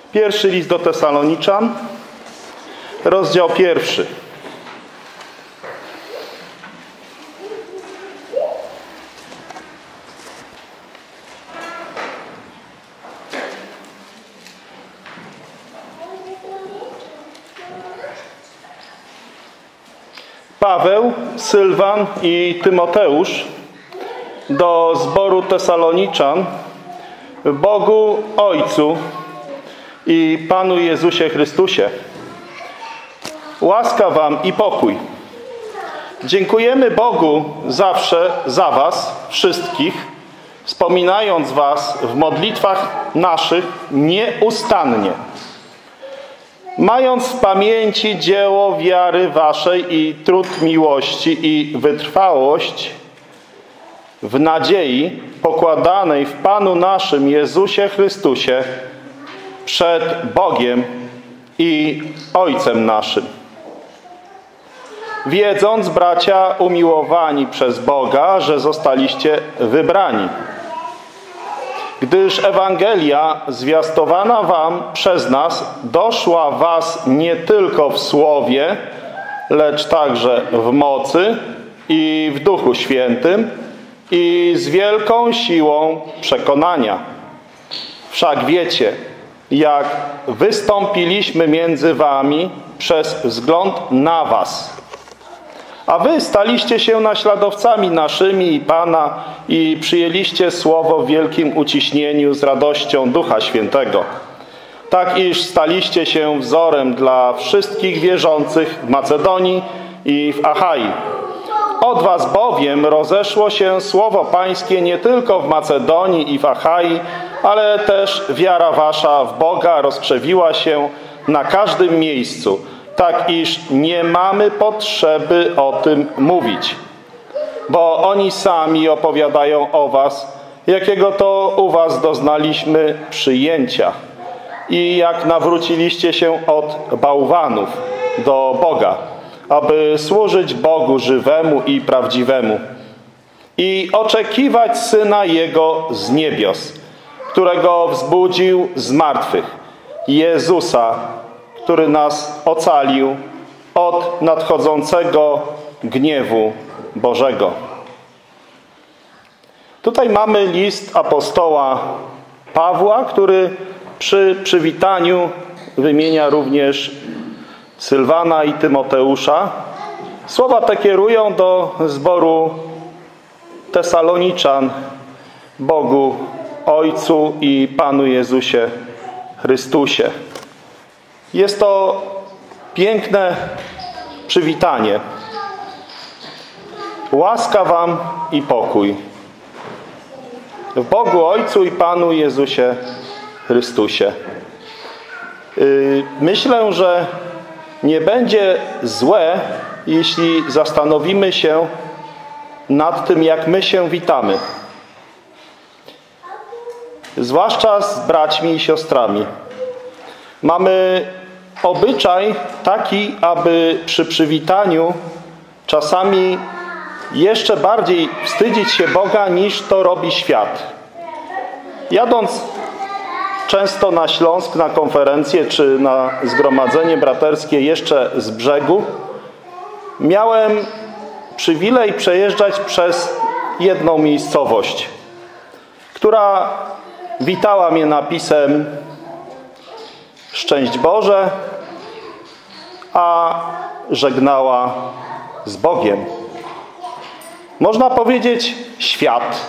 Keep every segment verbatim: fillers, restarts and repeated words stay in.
Pierwszy list do Tesaloniczan, rozdział pierwszy. Paweł, Sylwan i Tymoteusz do zboru Tesaloniczan, Bogu Ojcu i Panu Jezusie Chrystusie. Łaska wam i pokój. Dziękujemy Bogu zawsze za was wszystkich, wspominając was w modlitwach naszych nieustannie, mając w pamięci dzieło wiary waszej i trud miłości i wytrwałość w nadziei pokładanej w Panu naszym Jezusie Chrystusie przed Bogiem i Ojcem naszym. Wiedząc, bracia umiłowani przez Boga, że zostaliście wybrani, gdyż Ewangelia zwiastowana wam przez nas doszła was nie tylko w słowie, lecz także w mocy i w Duchu Świętym i z wielką siłą przekonania. Wszak wiecie, jak wystąpiliśmy między wami przez wzgląd na was. A wy staliście się naśladowcami naszymi i Pana i przyjęliście słowo w wielkim uciśnieniu z radością Ducha Świętego. Tak iż staliście się wzorem dla wszystkich wierzących w Macedonii i w Achai. Od was bowiem rozeszło się słowo pańskie nie tylko w Macedonii i w Achai, ale też wiara wasza w Boga rozkrzewiła się na każdym miejscu, tak iż nie mamy potrzeby o tym mówić. Bo oni sami opowiadają o was, jakiego to u was doznaliśmy przyjęcia i jak nawróciliście się od bałwanów do Boga, aby służyć Bogu żywemu i prawdziwemu i oczekiwać Syna Jego z niebios, którego wzbudził z martwych, Jezusa, który nas ocalił od nadchodzącego gniewu Bożego. Tutaj mamy list apostoła Pawła, który przy przywitaniu wymienia również Sylwana i Tymoteusza. Słowa te kierują do zboru Tesaloniczan, Bogu Ojcu i Panu Jezusie Chrystusie. Jest to piękne przywitanie. Łaska wam i pokój w Bogu Ojcu i Panu Jezusie Chrystusie. Myślę, że nie będzie złe, jeśli zastanowimy się nad tym, jak my się witamy. Zwłaszcza z braćmi i siostrami. Mamy obyczaj taki, aby przy przywitaniu czasami jeszcze bardziej wstydzić się Boga, niż to robi świat. Jadąc często na Śląsk, na konferencję czy na zgromadzenie braterskie jeszcze z brzegu, miałem przywilej przejeżdżać przez jedną miejscowość, która witała mnie napisem Szczęść Boże, a żegnała z Bogiem. Można powiedzieć świat.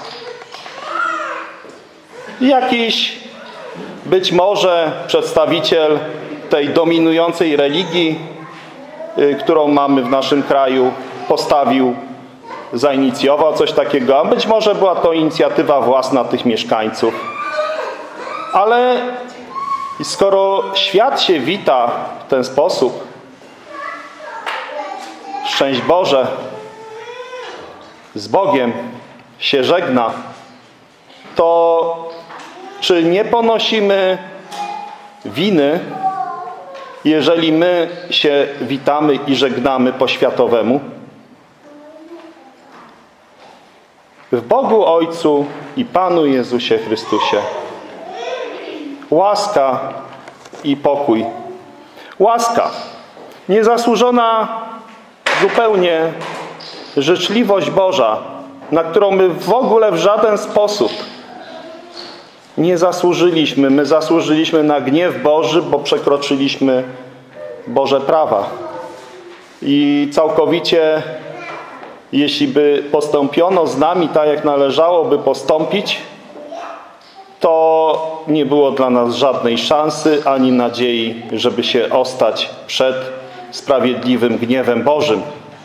Jakiś być może przedstawiciel tej dominującej religii, którą mamy w naszym kraju, postawił, zainicjował coś takiego, a być może była to inicjatywa własna tych mieszkańców. Ale skoro świat się wita w ten sposób, szczęść Boże, z Bogiem się żegna, to czy nie ponosimy winy, jeżeli my się witamy i żegnamy po światowemu? W Bogu Ojcu i Panu Jezusie Chrystusie łaska i pokój. Łaska, niezasłużona zupełnie życzliwość Boża, na którą my w ogóle w żaden sposób nie zasłużyliśmy. My zasłużyliśmy na gniew Boży, bo przekroczyliśmy Boże prawa. I całkowicie, jeśli by postąpiono z nami tak, jak należałoby postąpić, to nie było dla nas żadnej szansy ani nadziei, żeby się ostać przed sprawiedliwym gniewem Bożym.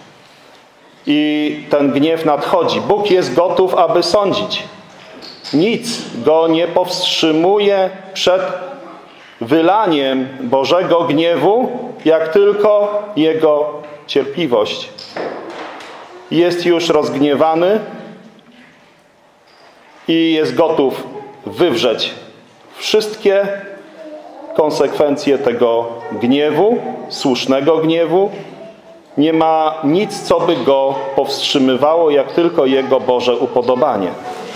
I ten gniew nadchodzi. Bóg jest gotów, aby sądzić. Nic go nie powstrzymuje przed wylaniem Bożego gniewu, jak tylko Jego cierpliwość. Jest już rozgniewany i jest gotów wywrzeć wszystkie konsekwencje tego gniewu, słusznego gniewu. Nie ma nic, co by go powstrzymywało, jak tylko Jego Boże upodobanie.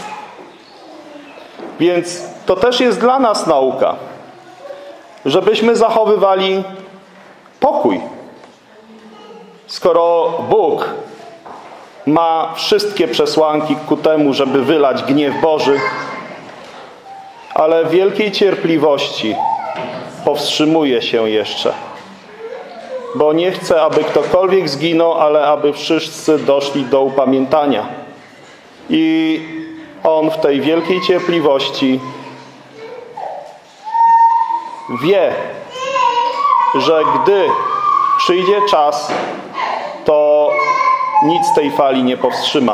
Więc to też jest dla nas nauka, żebyśmy zachowywali pokój. Skoro Bóg ma wszystkie przesłanki ku temu, żeby wylać gniew Boży, ale w wielkiej cierpliwości powstrzymuje się jeszcze. Bo nie chce, aby ktokolwiek zginął, ale aby wszyscy doszli do upamiętania. I On w tej wielkiej cierpliwości wie, że gdy przyjdzie czas, to nic tej fali nie powstrzyma.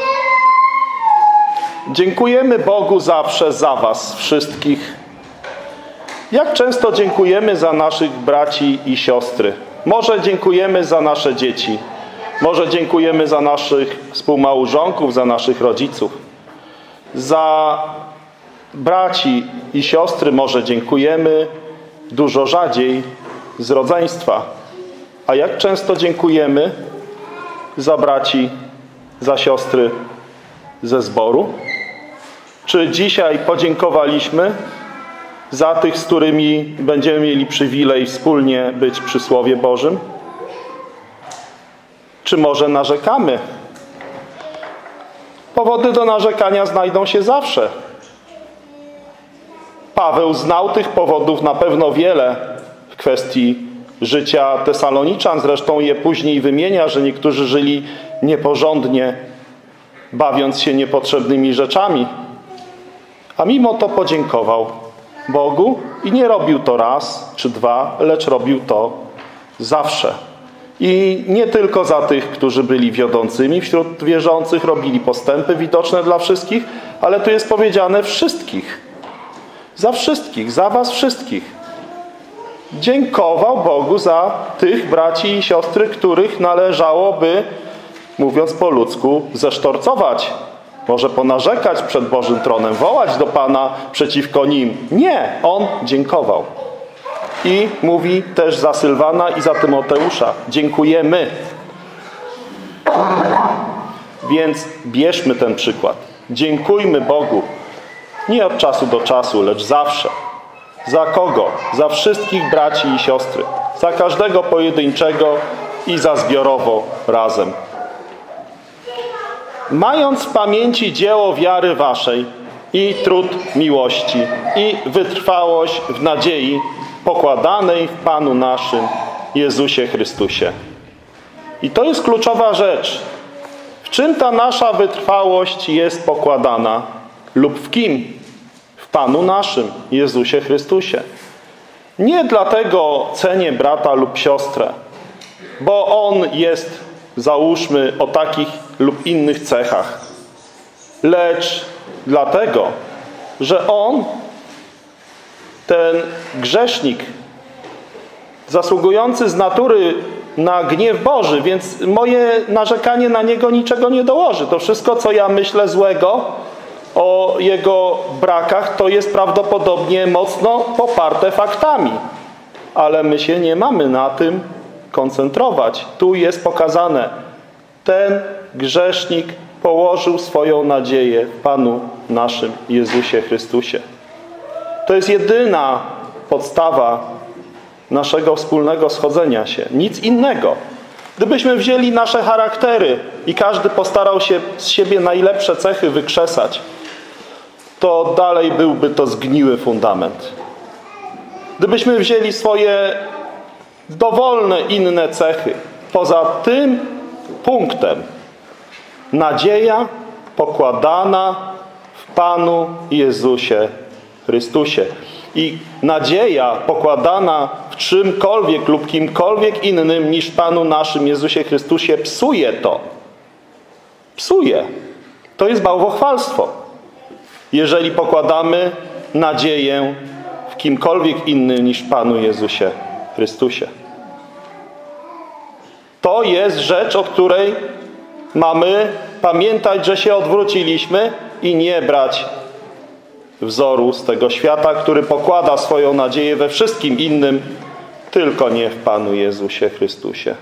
Dziękujemy Bogu zawsze za was wszystkich. Jak często dziękujemy za naszych braci i siostry. Może dziękujemy za nasze dzieci. Może dziękujemy za naszych współmałżonków, za naszych rodziców. Za braci i siostry może dziękujemy dużo rzadziej z rodzeństwa. A jak często dziękujemy za braci, za siostry ze zboru? Czy dzisiaj podziękowaliśmy za tych, z którymi będziemy mieli przywilej wspólnie być przy Słowie Bożym? Czy może narzekamy? Powody do narzekania znajdą się zawsze. Paweł znał tych powodów na pewno wiele w kwestii życia Tesaloniczan. Zresztą je później wymienia, że niektórzy żyli nieporządnie, bawiąc się niepotrzebnymi rzeczami. A mimo to podziękował Bogu i nie robił to raz czy dwa, lecz robił to zawsze. I nie tylko za tych, którzy byli wiodącymi wśród wierzących, robili postępy widoczne dla wszystkich, ale tu jest powiedziane wszystkich. Za wszystkich, za was wszystkich. Dziękował Bogu za tych braci i siostry, których należałoby, mówiąc po ludzku, zesztorcować. Może ponarzekać przed Bożym tronem, wołać do Pana przeciwko nim. Nie, on dziękował. I mówi też za Sylwana i za Tymoteusza. Dziękujemy. Więc bierzmy ten przykład. Dziękujmy Bogu. Nie od czasu do czasu, lecz zawsze. Za kogo? Za wszystkich braci i siostry. Za każdego pojedynczego i za zbiorowo razem. Mając w pamięci dzieło wiary waszej i trud miłości i wytrwałość w nadziei pokładanej w Panu naszym Jezusie Chrystusie. I to jest kluczowa rzecz. W czym ta nasza wytrwałość jest pokładana? Lub w kim? W Panu naszym Jezusie Chrystusie. Nie dlatego cenię brata lub siostrę, bo on jest, załóżmy, o takich lub innych cechach, lecz dlatego, że on, ten grzesznik, zasługujący z natury na gniew Boży, więc moje narzekanie na niego niczego nie dołoży. To wszystko, co ja myślę złego o jego brakach, to jest prawdopodobnie mocno poparte faktami. Ale my się nie mamy na tym koncentrować. Tu jest pokazane, ten grzesznik położył swoją nadzieję w Panu naszym Jezusie Chrystusie. To jest jedyna podstawa naszego wspólnego schodzenia się. Nic innego. Gdybyśmy wzięli nasze charaktery i każdy postarał się z siebie najlepsze cechy wykrzesać, to dalej byłby to zgniły fundament. Gdybyśmy wzięli swoje dowolne inne cechy, poza tym punktem, nadzieja pokładana w Panu Jezusie Chrystusie. I nadzieja pokładana w czymkolwiek lub kimkolwiek innym niż Panu naszym Jezusie Chrystusie psuje to. Psuje. To jest bałwochwalstwo. Jeżeli pokładamy nadzieję w kimkolwiek innym niż Panu Jezusie Chrystusie. To jest rzecz, o której mamy pamiętać, że się odwróciliśmy i nie brać wzoru z tego świata, który pokłada swoją nadzieję we wszystkim innym, tylko nie w Panu Jezusie Chrystusie.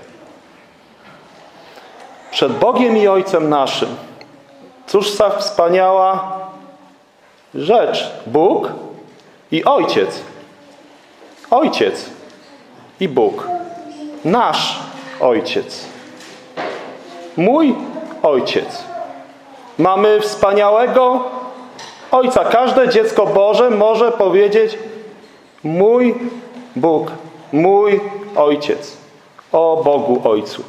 Przed Bogiem i Ojcem naszym. Cóż za wspaniała rzecz. Bóg i Ojciec. Ojciec i Bóg. Nasz Ojciec. Mój Ojciec. Mamy wspaniałego Ojca. Każde dziecko Boże może powiedzieć: mój Bóg, mój Ojciec. O Bogu Ojcu.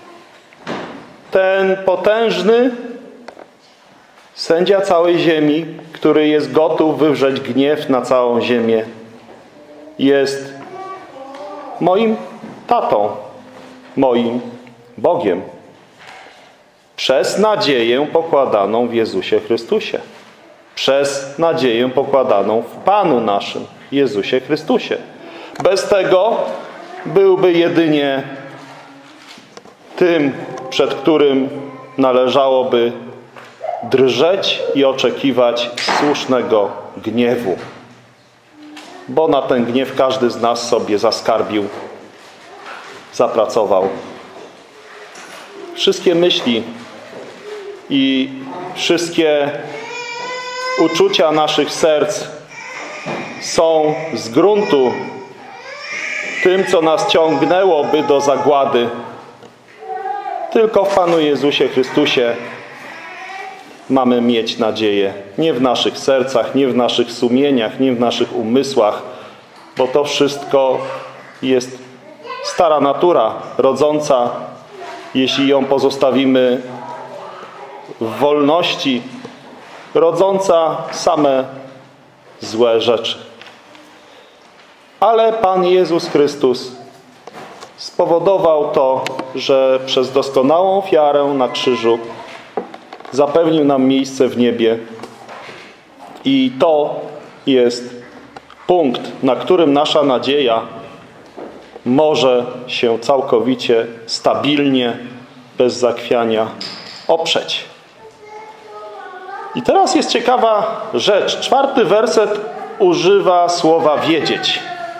Ten potężny sędzia całej ziemi, który jest gotów wywrzeć gniew na całą ziemię, jest moim tatą, moim Bogiem. Przez nadzieję pokładaną w Jezusie Chrystusie. Przez nadzieję pokładaną w Panu naszym Jezusie Chrystusie. Bez tego byłby jedynie tym, przed którym należałoby drżeć i oczekiwać słusznego gniewu. Bo na ten gniew każdy z nas sobie zaskarbił, zapracował. Wszystkie myśli i wszystkie uczucia naszych serc są z gruntu tym, co nas ciągnęłoby do zagłady. Tylko w Panu Jezusie Chrystusie mamy mieć nadzieję. Nie w naszych sercach, nie w naszych sumieniach, nie w naszych umysłach, bo to wszystko jest stara natura rodząca, jeśli ją pozostawimy w wolności, rodząca same złe rzeczy. Ale Pan Jezus Chrystus spowodował to, że przez doskonałą ofiarę na krzyżu zapewnił nam miejsce w niebie. I to jest punkt, na którym nasza nadzieja może się całkowicie, stabilnie, bez zachwiania oprzeć. I teraz jest ciekawa rzecz. Czwarty werset używa słowa wiedzieć.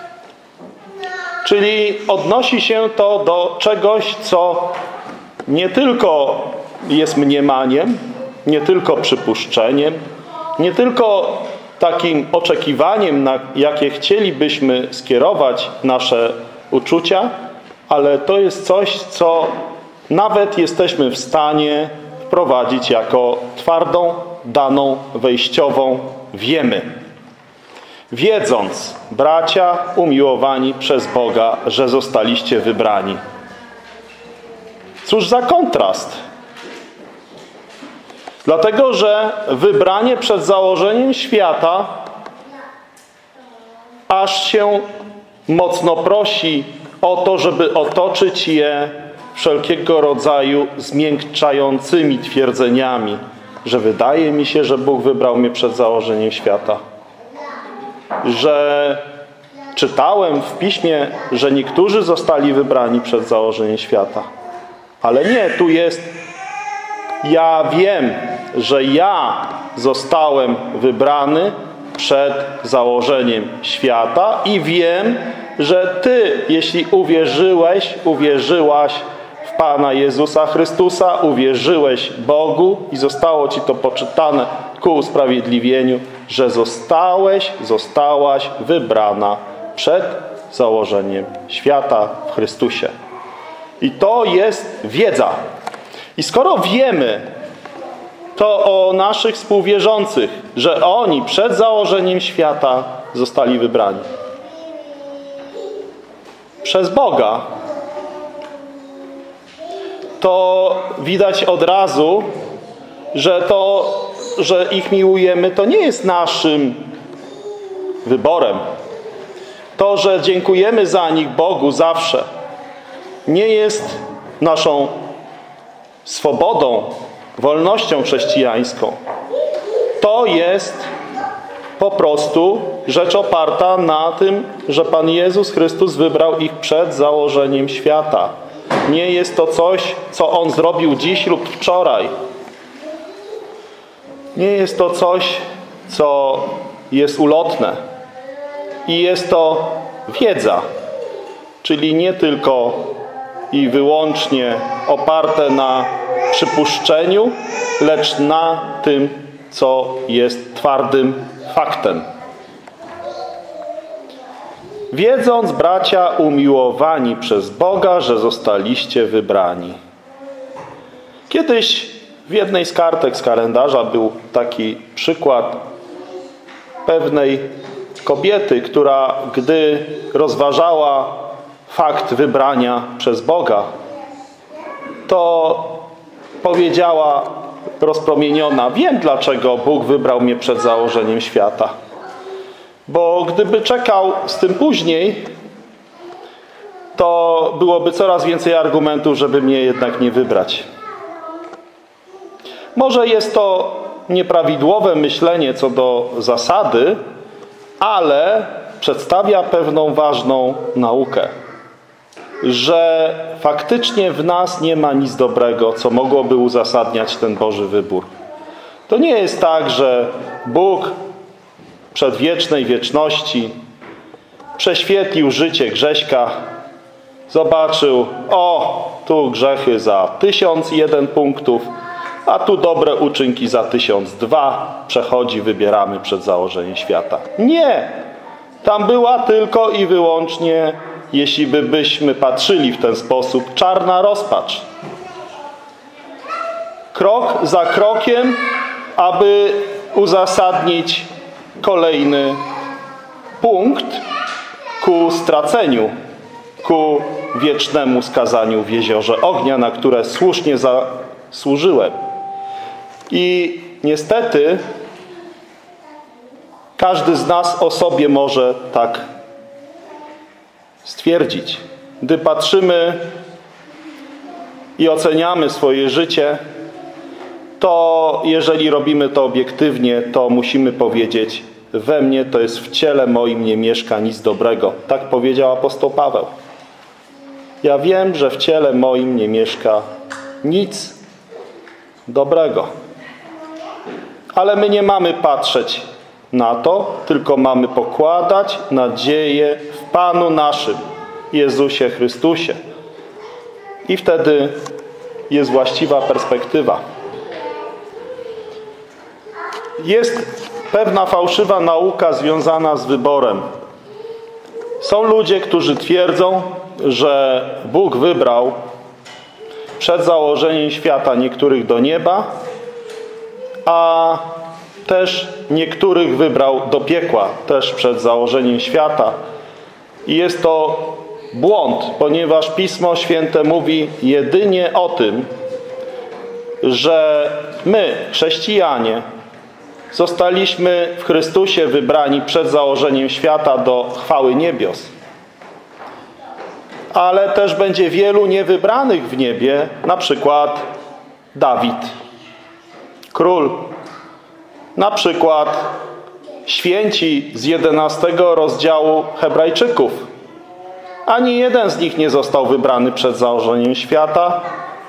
Czyli odnosi się to do czegoś, co nie tylko jest mniemaniem, nie tylko przypuszczeniem, nie tylko takim oczekiwaniem, na jakie chcielibyśmy skierować nasze uczucia, ale to jest coś, co nawet jesteśmy w stanie wprowadzić jako twardą, daną, wejściową wiemy. Wiedząc, bracia umiłowani przez Boga, że zostaliście wybrani. Cóż za kontrast. Dlatego, że wybranie przed założeniem świata aż się mocno prosi o to, żeby otoczyć je wszelkiego rodzaju zmiękczającymi twierdzeniami, że wydaje mi się, że Bóg wybrał mnie przed założeniem świata. Że czytałem w Piśmie, że niektórzy zostali wybrani przed założeniem świata. Ale nie, tu jest: ja wiem, że ja zostałem wybrany przed założeniem świata i wiem, że ty, jeśli uwierzyłeś, uwierzyłaś w Pana Jezusa Chrystusa, uwierzyłeś Bogu i zostało ci to poczytane ku usprawiedliwieniu, że zostałeś, zostałaś wybrana przed założeniem świata w Chrystusie. I to jest wiedza. I skoro wiemy to o naszych współwierzących, że oni przed założeniem świata zostali wybrani przez Boga, to widać od razu, że to, że ich miłujemy, to nie jest naszym wyborem. To, że dziękujemy za nich Bogu zawsze, nie jest naszą swobodą, wolnością chrześcijańską. To jest po prostu rzecz oparta na tym, że Pan Jezus Chrystus wybrał ich przed założeniem świata. Nie jest to coś, co On zrobił dziś lub wczoraj. Nie jest to coś, co jest ulotne. I jest to wiedza, czyli nie tylko i wyłącznie oparte na przypuszczeniu, lecz na tym, co jest twardym faktem. Wiedząc, bracia umiłowani przez Boga, że zostaliście wybrani. Kiedyś w jednej z kartek z kalendarza był taki przykład pewnej kobiety, która gdy rozważała fakt wybrania przez Boga, to powiedziała rozpromieniona: wiem, dlaczego Bóg wybrał mnie przed założeniem świata. Bo gdyby czekał z tym później, to byłoby coraz więcej argumentów, żeby mnie jednak nie wybrać. Może jest to nieprawidłowe myślenie co do zasady, ale przedstawia pewną ważną naukę, że faktycznie w nas nie ma nic dobrego, co mogłoby uzasadniać ten Boży wybór. To nie jest tak, że Bóg przed wiecznej wieczności prześwietlił życie Grześka, zobaczył: o, tu grzechy za tysiąc jeden punktów, a tu dobre uczynki za tysiąc dwa, przechodzi, wybieramy przed założeniem świata. Nie! Tam była tylko i wyłącznie, jeśli by byśmy patrzyli w ten sposób, czarna rozpacz. Krok za krokiem, aby uzasadnić kolejny punkt ku straceniu, ku wiecznemu skazaniu w jeziorze ognia, na które słusznie zasłużyłem. I niestety każdy z nas o sobie może tak stwierdzić. Gdy patrzymy i oceniamy swoje życie, to jeżeli robimy to obiektywnie, to musimy powiedzieć: we mnie, to jest w ciele moim, nie mieszka nic dobrego. Tak powiedział apostoł Paweł. Ja wiem, że w ciele moim nie mieszka nic dobrego. Ale my nie mamy patrzeć na to, tylko mamy pokładać nadzieję w Panu naszym, Jezusie Chrystusie. I wtedy jest właściwa perspektywa. Jest pewna fałszywa nauka związana z wyborem. Są ludzie, którzy twierdzą, że Bóg wybrał przed założeniem świata niektórych do nieba, a też niektórych wybrał do piekła, też przed założeniem świata. I jest to błąd, ponieważ Pismo Święte mówi jedynie o tym, że my, chrześcijanie, zostaliśmy w Chrystusie wybrani przed założeniem świata do chwały niebios. Ale też będzie wielu niewybranych w niebie, na przykład Dawid, król, na przykład święci z jedenastego rozdziału Hebrajczyków. Ani jeden z nich nie został wybrany przed założeniem świata.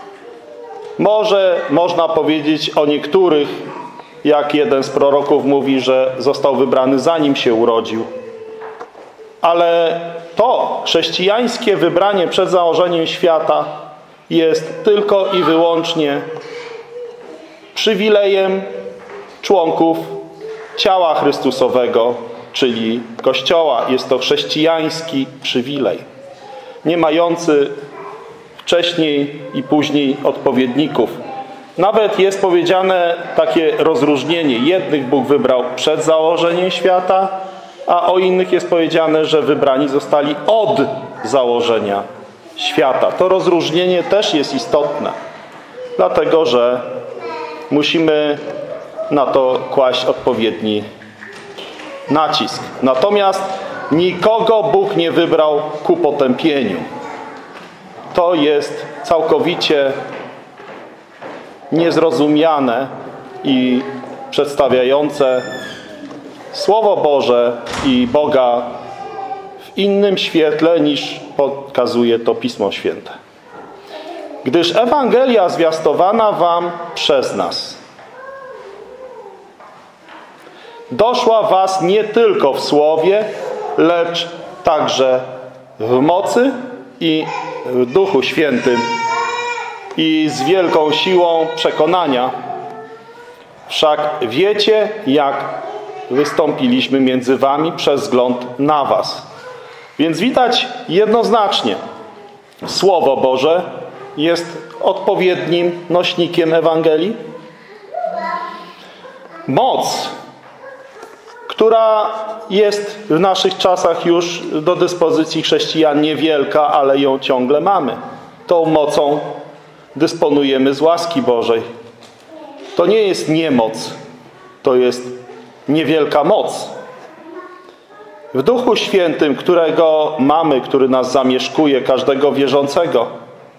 Może można powiedzieć o niektórych, jak jeden z proroków mówi, że został wybrany zanim się urodził. Ale to chrześcijańskie wybranie przed założeniem świata jest tylko i wyłącznie przywilejem członków ciała Chrystusowego, czyli Kościoła. Jest to chrześcijański przywilej, nie mający wcześniej i później odpowiedników. Nawet jest powiedziane takie rozróżnienie. Jednych Bóg wybrał przed założeniem świata, a o innych jest powiedziane, że wybrani zostali od założenia świata. To rozróżnienie też jest istotne, dlatego że musimy na to kłaść odpowiedni nacisk. Natomiast nikogo Bóg nie wybrał ku potępieniu. To jest całkowicie niezrozumiane i przedstawiające Słowo Boże i Boga w innym świetle, niż pokazuje to Pismo Święte. Gdyż Ewangelia zwiastowana wam przez nas doszła was nie tylko w słowie, lecz także w mocy i w Duchu Świętym i z wielką siłą przekonania. Wszak wiecie, jak wystąpiliśmy między wami przez wzgląd na was. Więc widać jednoznacznie, Słowo Boże jest odpowiednim nośnikiem Ewangelii. Moc, która jest w naszych czasach już do dyspozycji chrześcijan niewielka, ale ją ciągle mamy. Tą mocą dysponujemy z łaski Bożej. To nie jest niemoc, to jest niewielka moc. W Duchu Świętym, którego mamy, który nas zamieszkuje, każdego wierzącego,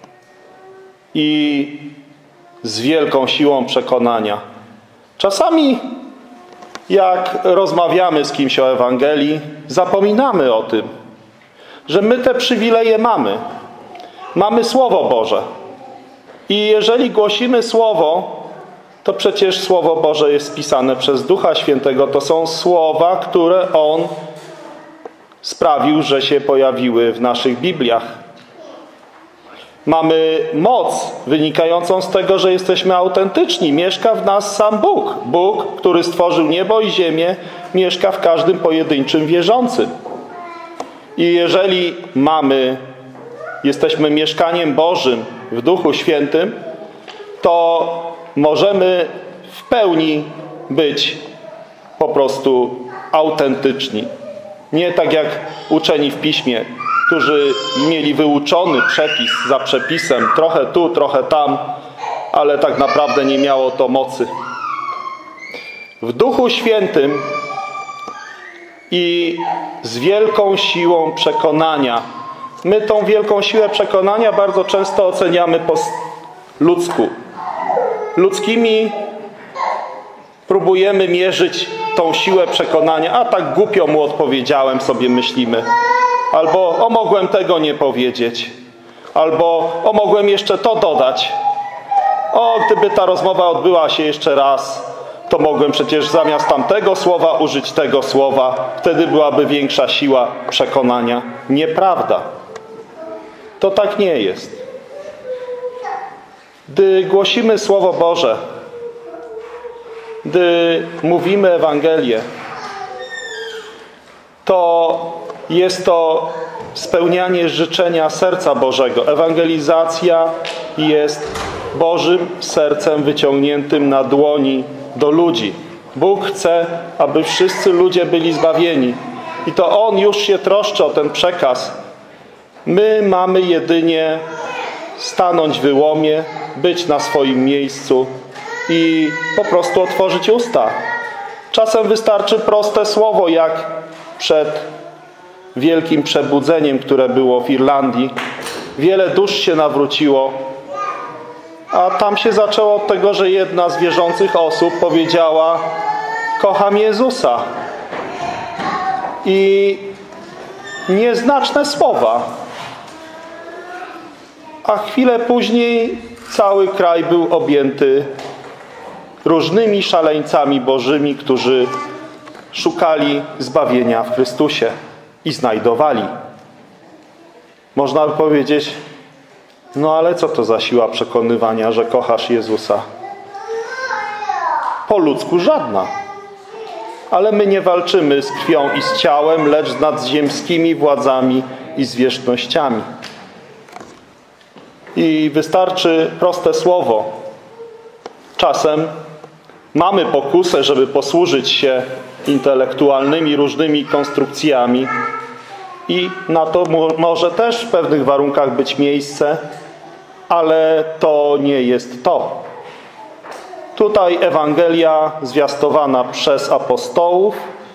i z wielką siłą przekonania. Czasami, jak rozmawiamy z kimś o Ewangelii, zapominamy o tym, że my te przywileje mamy. Mamy Słowo Boże. I jeżeli głosimy Słowo, to przecież Słowo Boże jest spisane przez Ducha Świętego. To są słowa, które On sprawił, że się pojawiły w naszych Bibliach. Mamy moc wynikającą z tego, że jesteśmy autentyczni. Mieszka w nas sam Bóg. Bóg, który stworzył niebo i ziemię, mieszka w każdym pojedynczym wierzącym. I jeżeli mamy, jesteśmy mieszkaniem Bożym w Duchu Świętym, to możemy w pełni być po prostu autentyczni. Nie tak jak uczeni w Piśmie, którzy mieli wyuczony przepis za przepisem, trochę tu, trochę tam, ale tak naprawdę nie miało to mocy. W Duchu Świętym i z wielką siłą przekonania. My tą wielką siłę przekonania bardzo często oceniamy po ludzku. Ludzkimi próbujemy mierzyć tą siłę przekonania, a tak głupio mu odpowiedziałem, sobie myślimy. Albo o, mogłem tego nie powiedzieć. Albo o, mogłem jeszcze to dodać. O, gdyby ta rozmowa odbyła się jeszcze raz, to mogłem przecież zamiast tamtego słowa użyć tego słowa. Wtedy byłaby większa siła przekonania. Nieprawda. To tak nie jest. Gdy głosimy Słowo Boże, gdy mówimy Ewangelię, to jest to spełnianie życzenia serca Bożego. Ewangelizacja jest Bożym sercem wyciągniętym na dłoni do ludzi. Bóg chce, aby wszyscy ludzie byli zbawieni. I to On już się troszczy o ten przekaz. My mamy jedynie stanąć w wyłomie, być na swoim miejscu i po prostu otworzyć usta. Czasem wystarczy proste słowo, jak przed wielkim przebudzeniem, które było w Irlandii. Wiele dusz się nawróciło, a tam się zaczęło od tego, że jedna z wierzących osób powiedziała: kocham Jezusa. I nieznaczne słowa. A chwilę później cały kraj był objęty różnymi szaleńcami bożymi, którzy szukali zbawienia w Chrystusie i znajdowali. Można by powiedzieć: no ale co to za siła przekonywania, że kochasz Jezusa? Po ludzku żadna. Ale my nie walczymy z krwią i z ciałem, lecz z nadziemskimi władzami i zwierzchnościami. I wystarczy proste słowo. Czasem mamy pokusę, żeby posłużyć się intelektualnymi różnymi konstrukcjami i na to może też w pewnych warunkach być miejsce, ale to nie jest to. Tutaj Ewangelia zwiastowana przez apostołów,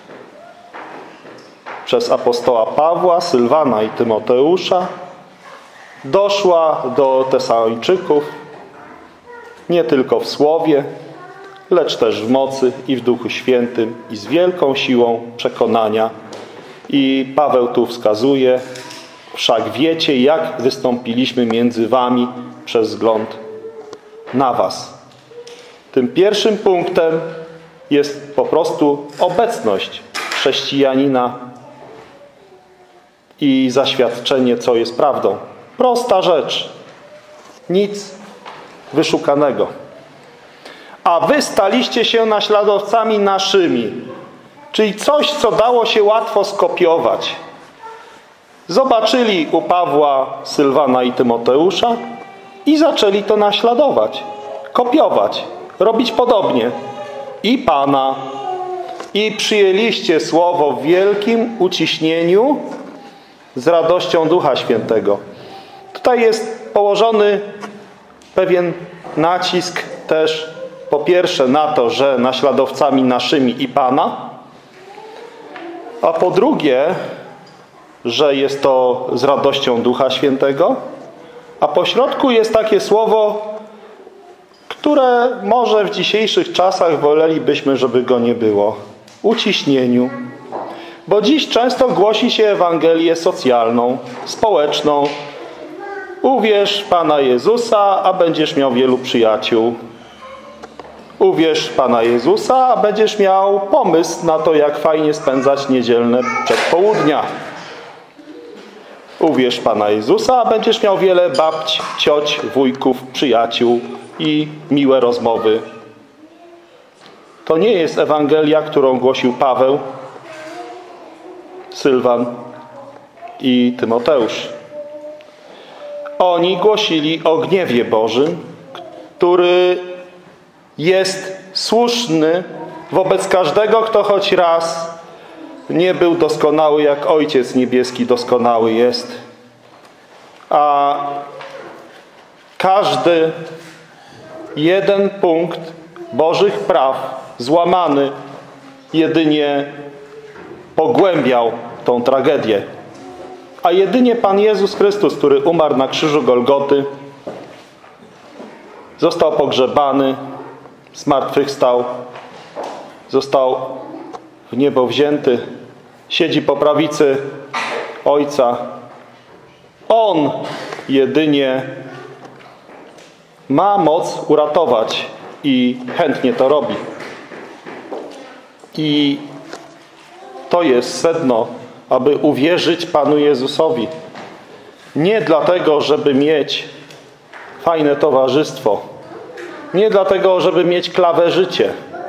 przez apostoła Pawła, Sylwana i Tymoteusza, doszła do Tesalończyków nie tylko w słowie, lecz też w mocy i w Duchu Świętym i z wielką siłą przekonania. I Paweł tu wskazuje: wszak wiecie, jak wystąpiliśmy między wami przez wzgląd na was. Tym pierwszym punktem jest po prostu obecność chrześcijanina i zaświadczenie, co jest prawdą. Prosta rzecz. Nic wyszukanego. A wy staliście się naśladowcami naszymi. Czyli coś, co dało się łatwo skopiować. Zobaczyli u Pawła, Sylwana i Tymoteusza i zaczęli to naśladować, kopiować, robić podobnie. I Pana. I przyjęliście słowo w wielkim uciśnieniu z radością Ducha Świętego. Tutaj jest położony pewien nacisk też po pierwsze na to, że naśladowcami naszymi i Pana, a po drugie, że jest to z radością Ducha Świętego, a po środku jest takie słowo, które może w dzisiejszych czasach wolelibyśmy, żeby go nie było. Uciśnieniu. Bo dziś często głosi się Ewangelię socjalną, społeczną. Uwierz w Pana Jezusa, a będziesz miał wielu przyjaciół. Uwierz w Pana Jezusa, a będziesz miał pomysł na to, jak fajnie spędzać niedzielne przedpołudnia. Uwierz w Pana Jezusa, a będziesz miał wiele babć, cioć, wujków, przyjaciół i miłe rozmowy. To nie jest Ewangelia, którą głosił Paweł, Sylwan i Tymoteusz. Oni głosili o gniewie Bożym, który jest słuszny wobec każdego, kto choć raz nie był doskonały, jak Ojciec Niebieski doskonały jest. A każdy jeden punkt Bożych praw złamany jedynie pogłębiał tą tragedię. A jedynie Pan Jezus Chrystus, który umarł na krzyżu Golgoty, został pogrzebany, zmartwychwstał, został w niebo wzięty, siedzi po prawicy Ojca. On jedynie ma moc uratować i chętnie to robi. I to jest sedno, aby uwierzyć Panu Jezusowi. Nie dlatego, żeby mieć fajne towarzystwo. Nie dlatego, żeby mieć klawe życie.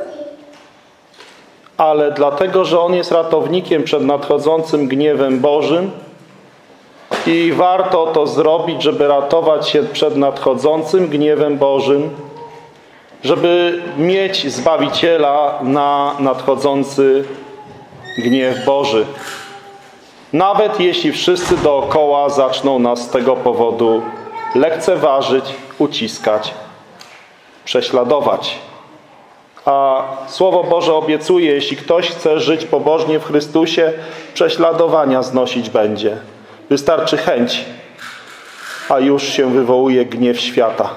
Ale dlatego, że On jest ratownikiem przed nadchodzącym gniewem Bożym i warto to zrobić, żeby ratować się przed nadchodzącym gniewem Bożym, żeby mieć Zbawiciela na nadchodzący gniew Boży. Nawet jeśli wszyscy dookoła zaczną nas z tego powodu lekceważyć, uciskać, prześladować. A Słowo Boże obiecuje, jeśli ktoś chce żyć pobożnie w Chrystusie, prześladowania znosić będzie. Wystarczy chęć, a już się wywołuje gniew świata.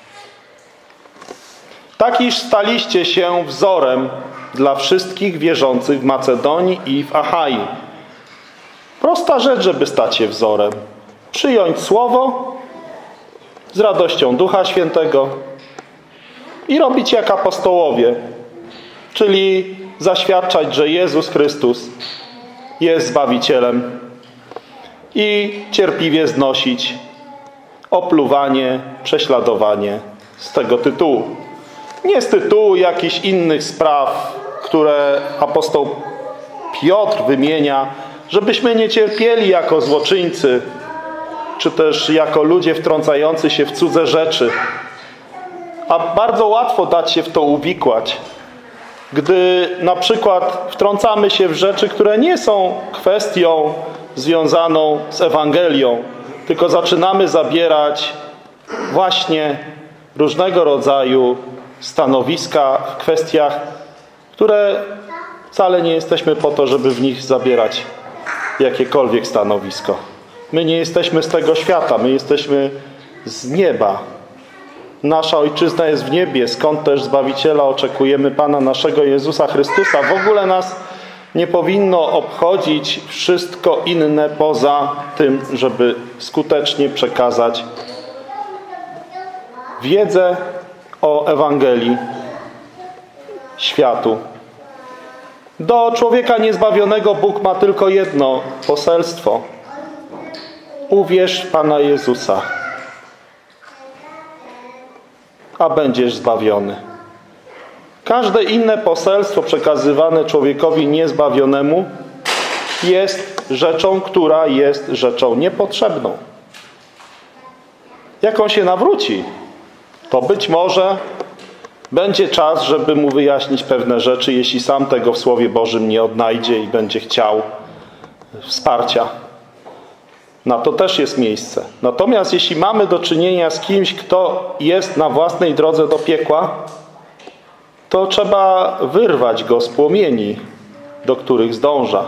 Tak iż staliście się wzorem dla wszystkich wierzących w Macedonii i w Achai. Prosta rzecz, żeby stać się wzorem. Przyjąć Słowo z radością Ducha Świętego i robić jak apostołowie, czyli zaświadczać, że Jezus Chrystus jest Zbawicielem i cierpliwie znosić opluwanie, prześladowanie z tego tytułu. Nie z tytułu jakichś innych spraw, które apostoł Piotr wymienia, żebyśmy nie cierpieli jako złoczyńcy, czy też jako ludzie wtrącający się w cudze rzeczy. A bardzo łatwo dać się w to uwikłać, gdy na przykład wtrącamy się w rzeczy, które nie są kwestią związaną z Ewangelią, tylko zaczynamy zabierać właśnie różnego rodzaju stanowiska w kwestiach, które wcale nie jesteśmy po to, żeby w nich zabierać jakiekolwiek stanowisko. My nie jesteśmy z tego świata, my jesteśmy z nieba. Nasza ojczyzna jest w niebie, skąd też Zbawiciela oczekujemy, Pana naszego Jezusa Chrystusa. W ogóle nas nie powinno obchodzić wszystko inne poza tym, żeby skutecznie przekazać wiedzę o Ewangelii światu. Do człowieka niezbawionego Bóg ma tylko jedno poselstwo. Uwierz w Pana Jezusa, a będziesz zbawiony. Każde inne poselstwo przekazywane człowiekowi niezbawionemu jest rzeczą, która jest rzeczą niepotrzebną. Jak on się nawróci, to być może będzie czas, żeby mu wyjaśnić pewne rzeczy, jeśli sam tego w Słowie Bożym nie odnajdzie i będzie chciał wsparcia. Na to też jest miejsce. Natomiast jeśli mamy do czynienia z kimś, kto jest na własnej drodze do piekła, to trzeba wyrwać go z płomieni, do których zdąża.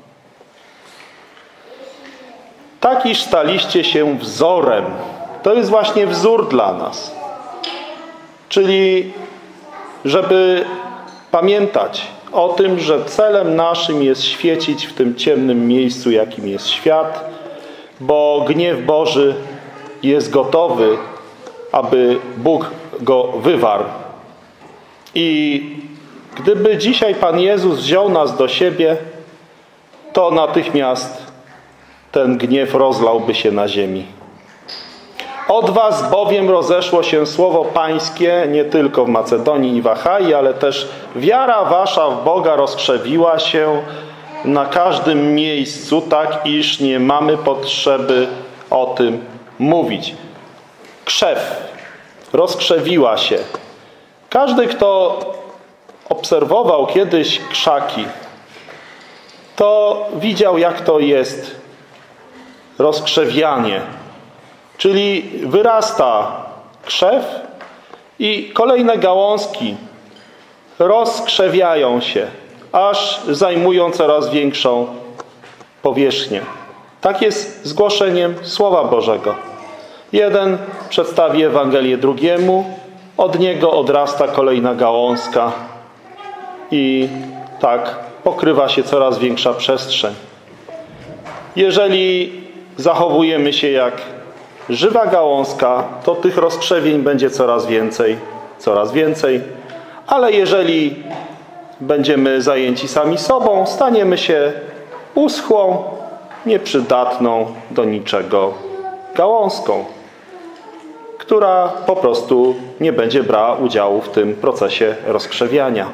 Tak iż staliście się wzorem. To jest właśnie wzór dla nas. Czyli żeby pamiętać o tym, że celem naszym jest świecić w tym ciemnym miejscu, jakim jest świat, bo gniew Boży jest gotowy, aby Bóg go wywarł. I gdyby dzisiaj Pan Jezus wziął nas do siebie, to natychmiast ten gniew rozlałby się na ziemi. Od was bowiem rozeszło się słowo Pańskie nie tylko w Macedonii i w Achai, ale też wiara wasza w Boga rozkrzewiła się na każdym miejscu, tak iż nie mamy potrzeby o tym mówić. Krzew rozkrzewiła się. Każdy, kto obserwował kiedyś krzaki, to widział, jak to jest rozkrzewianie. Czyli wyrasta krzew i kolejne gałązki rozkrzewiają się, aż zajmują coraz większą powierzchnię. Tak jest z głoszeniem Słowa Bożego. Jeden przedstawi Ewangelię drugiemu, od niego odrasta kolejna gałązka i tak pokrywa się coraz większa przestrzeń. Jeżeli zachowujemy się jak żywa gałązka, to tych rozkrzewień będzie coraz więcej, coraz więcej. Ale jeżeli będziemy zajęci sami sobą, staniemy się uschłą, nieprzydatną do niczego gałązką, która po prostu nie będzie brała udziału w tym procesie rozkrzewiania.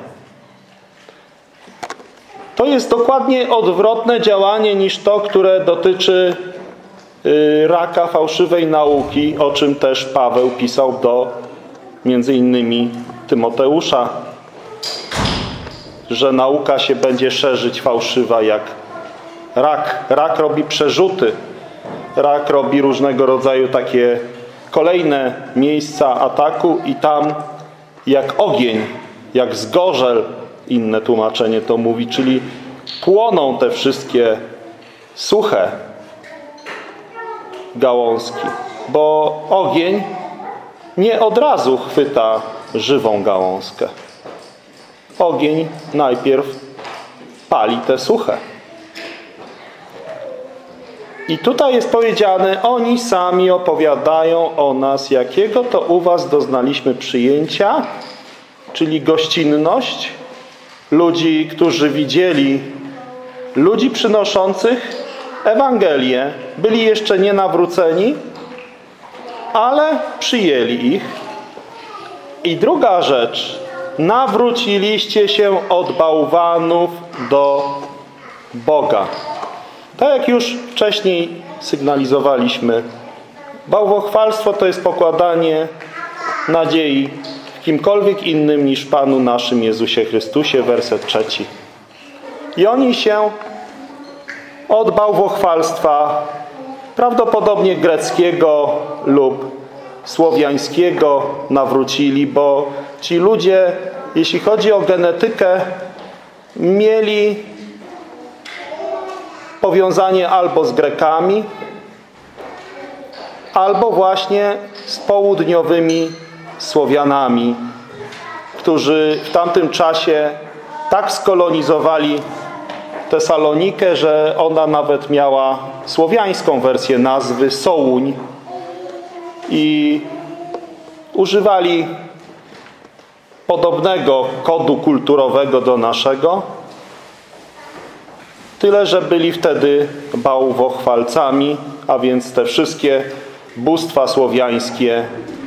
To jest dokładnie odwrotne działanie niż to, które dotyczy raka fałszywej nauki, o czym też Paweł pisał do między innymi Tymoteusza, że nauka się będzie szerzyć fałszywa jak rak. Rak robi przerzuty. Rak robi różnego rodzaju takie kolejne miejsca ataku i tam jak ogień, jak zgorzel, inne tłumaczenie to mówi, czyli płoną te wszystkie suche gałązki, bo ogień nie od razu chwyta żywą gałązkę. Ogień najpierw pali te suche. I tutaj jest powiedziane, oni sami opowiadają o nas, jakiego to u was doznaliśmy przyjęcia, czyli gościnność ludzi, którzy widzieli ludzi przynoszących Ewangelię, byli jeszcze nie nawróceni, ale przyjęli ich. I druga rzecz, nawróciliście się od bałwanów do Boga. Tak jak już wcześniej sygnalizowaliśmy, bałwochwalstwo to jest pokładanie nadziei w kimkolwiek innym niż Panu naszym Jezusie Chrystusie, werset trzeci. I oni się od bałwochwalstwa, prawdopodobnie greckiego lub słowiańskiego, nawrócili, bo ci ludzie, jeśli chodzi o genetykę, mieli powiązanie albo z Grekami, albo właśnie z południowymi Słowianami, którzy w tamtym czasie tak skolonizowali Tesalonikę, że ona nawet miała słowiańską wersję nazwy Sołuń i używali podobnego kodu kulturowego do naszego, tyle że byli wtedy bałwochwalcami, a więc te wszystkie bóstwa słowiańskie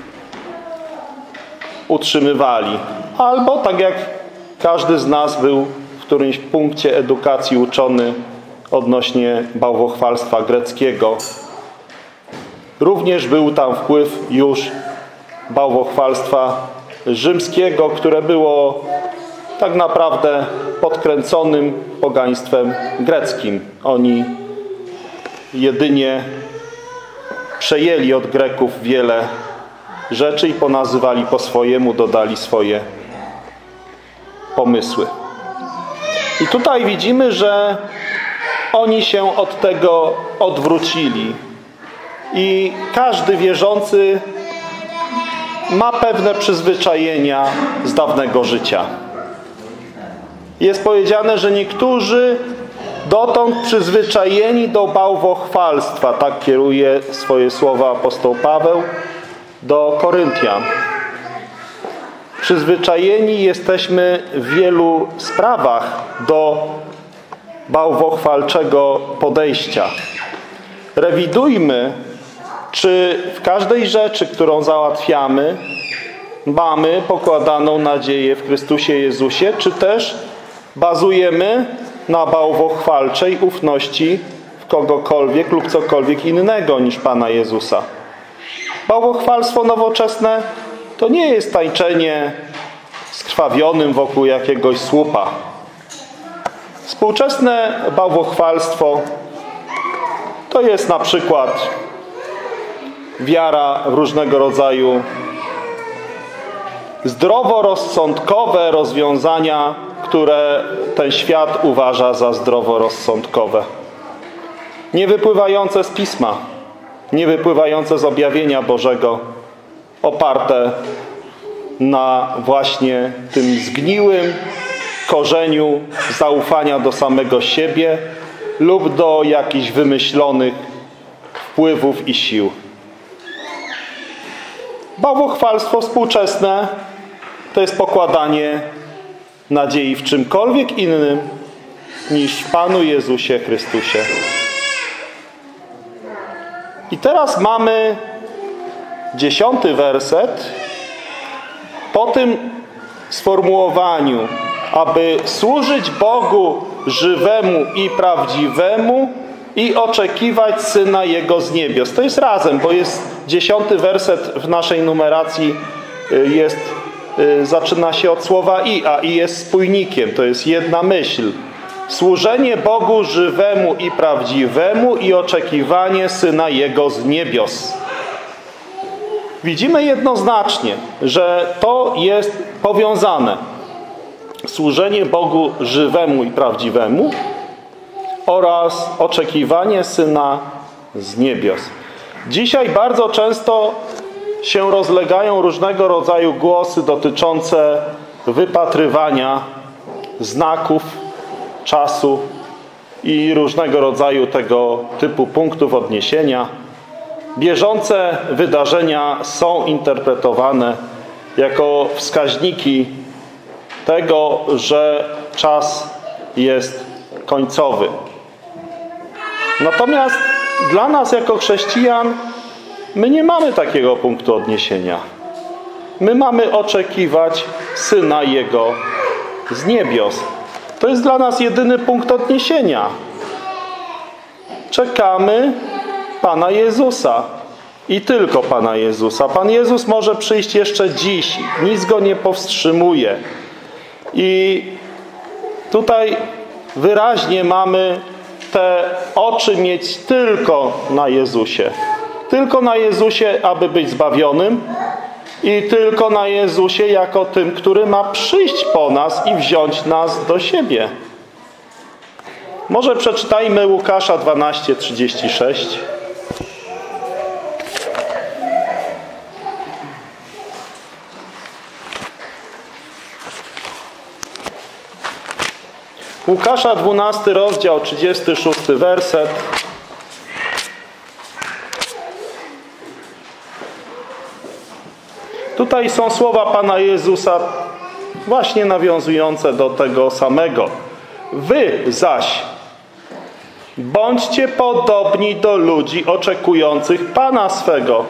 utrzymywali. Albo tak jak każdy z nas był w którymś punkcie edukacji uczony odnośnie bałwochwalstwa greckiego, również był tam wpływ już bałwochwalstwa rzymskiego, które było tak naprawdę podkręconym pogaństwem greckim. Oni jedynie przejęli od Greków wiele rzeczy i ponazywali po swojemu, dodali swoje pomysły. I tutaj widzimy, że oni się od tego odwrócili. I każdy wierzący ma pewne przyzwyczajenia z dawnego życia. Jest powiedziane, że niektórzy dotąd przyzwyczajeni do bałwochwalstwa, tak kieruje swoje słowa apostoł Paweł do Koryntian. Przyzwyczajeni jesteśmy w wielu sprawach do bałwochwalczego podejścia. Rewidujmy, czy w każdej rzeczy, którą załatwiamy, mamy pokładaną nadzieję w Chrystusie Jezusie, czy też bazujemy na bałwochwalczej ufności w kogokolwiek lub cokolwiek innego niż Pana Jezusa. Bałwochwalstwo nowoczesne to nie jest tańczenie skrwawionym wokół jakiegoś słupa. Współczesne bałwochwalstwo to jest na przykład wiara w różnego rodzaju zdroworozsądkowe rozwiązania, które ten świat uważa za zdroworozsądkowe. Nie wypływające z Pisma, nie wypływające z objawienia Bożego, oparte na właśnie tym zgniłym korzeniu zaufania do samego siebie lub do jakichś wymyślonych wpływów i sił. Bałwochwalstwo współczesne to jest pokładanie nadziei w czymkolwiek innym niż w Panu Jezusie Chrystusie. I teraz mamy dziesiąty werset. Po tym sformułowaniu, aby służyć Bogu żywemu i prawdziwemu i oczekiwać Syna Jego z niebios. To jest razem, bo jest dziesiąty werset w naszej numeracji, jest, zaczyna się od słowa i, a i jest spójnikiem. To jest jedna myśl. Służenie Bogu żywemu i prawdziwemu i oczekiwanie Syna Jego z niebios. Widzimy jednoznacznie, że to jest powiązane. Służenie Bogu żywemu i prawdziwemu oraz oczekiwanie Syna z niebios. Dzisiaj bardzo często się rozlegają różnego rodzaju głosy dotyczące wypatrywania znaków czasu i różnego rodzaju tego typu punktów odniesienia. Bieżące wydarzenia są interpretowane jako wskaźniki tego, że czas jest końcowy. Natomiast dla nas jako chrześcijan my nie mamy takiego punktu odniesienia. My mamy oczekiwać Syna Jego z niebios. To jest dla nas jedyny punkt odniesienia. Czekamy Pana Jezusa. I tylko Pana Jezusa. Pan Jezus może przyjść jeszcze dziś. Nic Go nie powstrzymuje. I tutaj wyraźnie mamy te oczy mieć tylko na Jezusie. Tylko na Jezusie, aby być zbawionym. I tylko na Jezusie jako tym, który ma przyjść po nas i wziąć nas do siebie. Może przeczytajmy Łukasza dwanaście, trzydzieści sześć. Łukasza dwunasty rozdział, trzydziesty szósty werset. Tutaj są słowa Pana Jezusa właśnie nawiązujące do tego samego. Wy zaś bądźcie podobni do ludzi oczekujących Pana swego,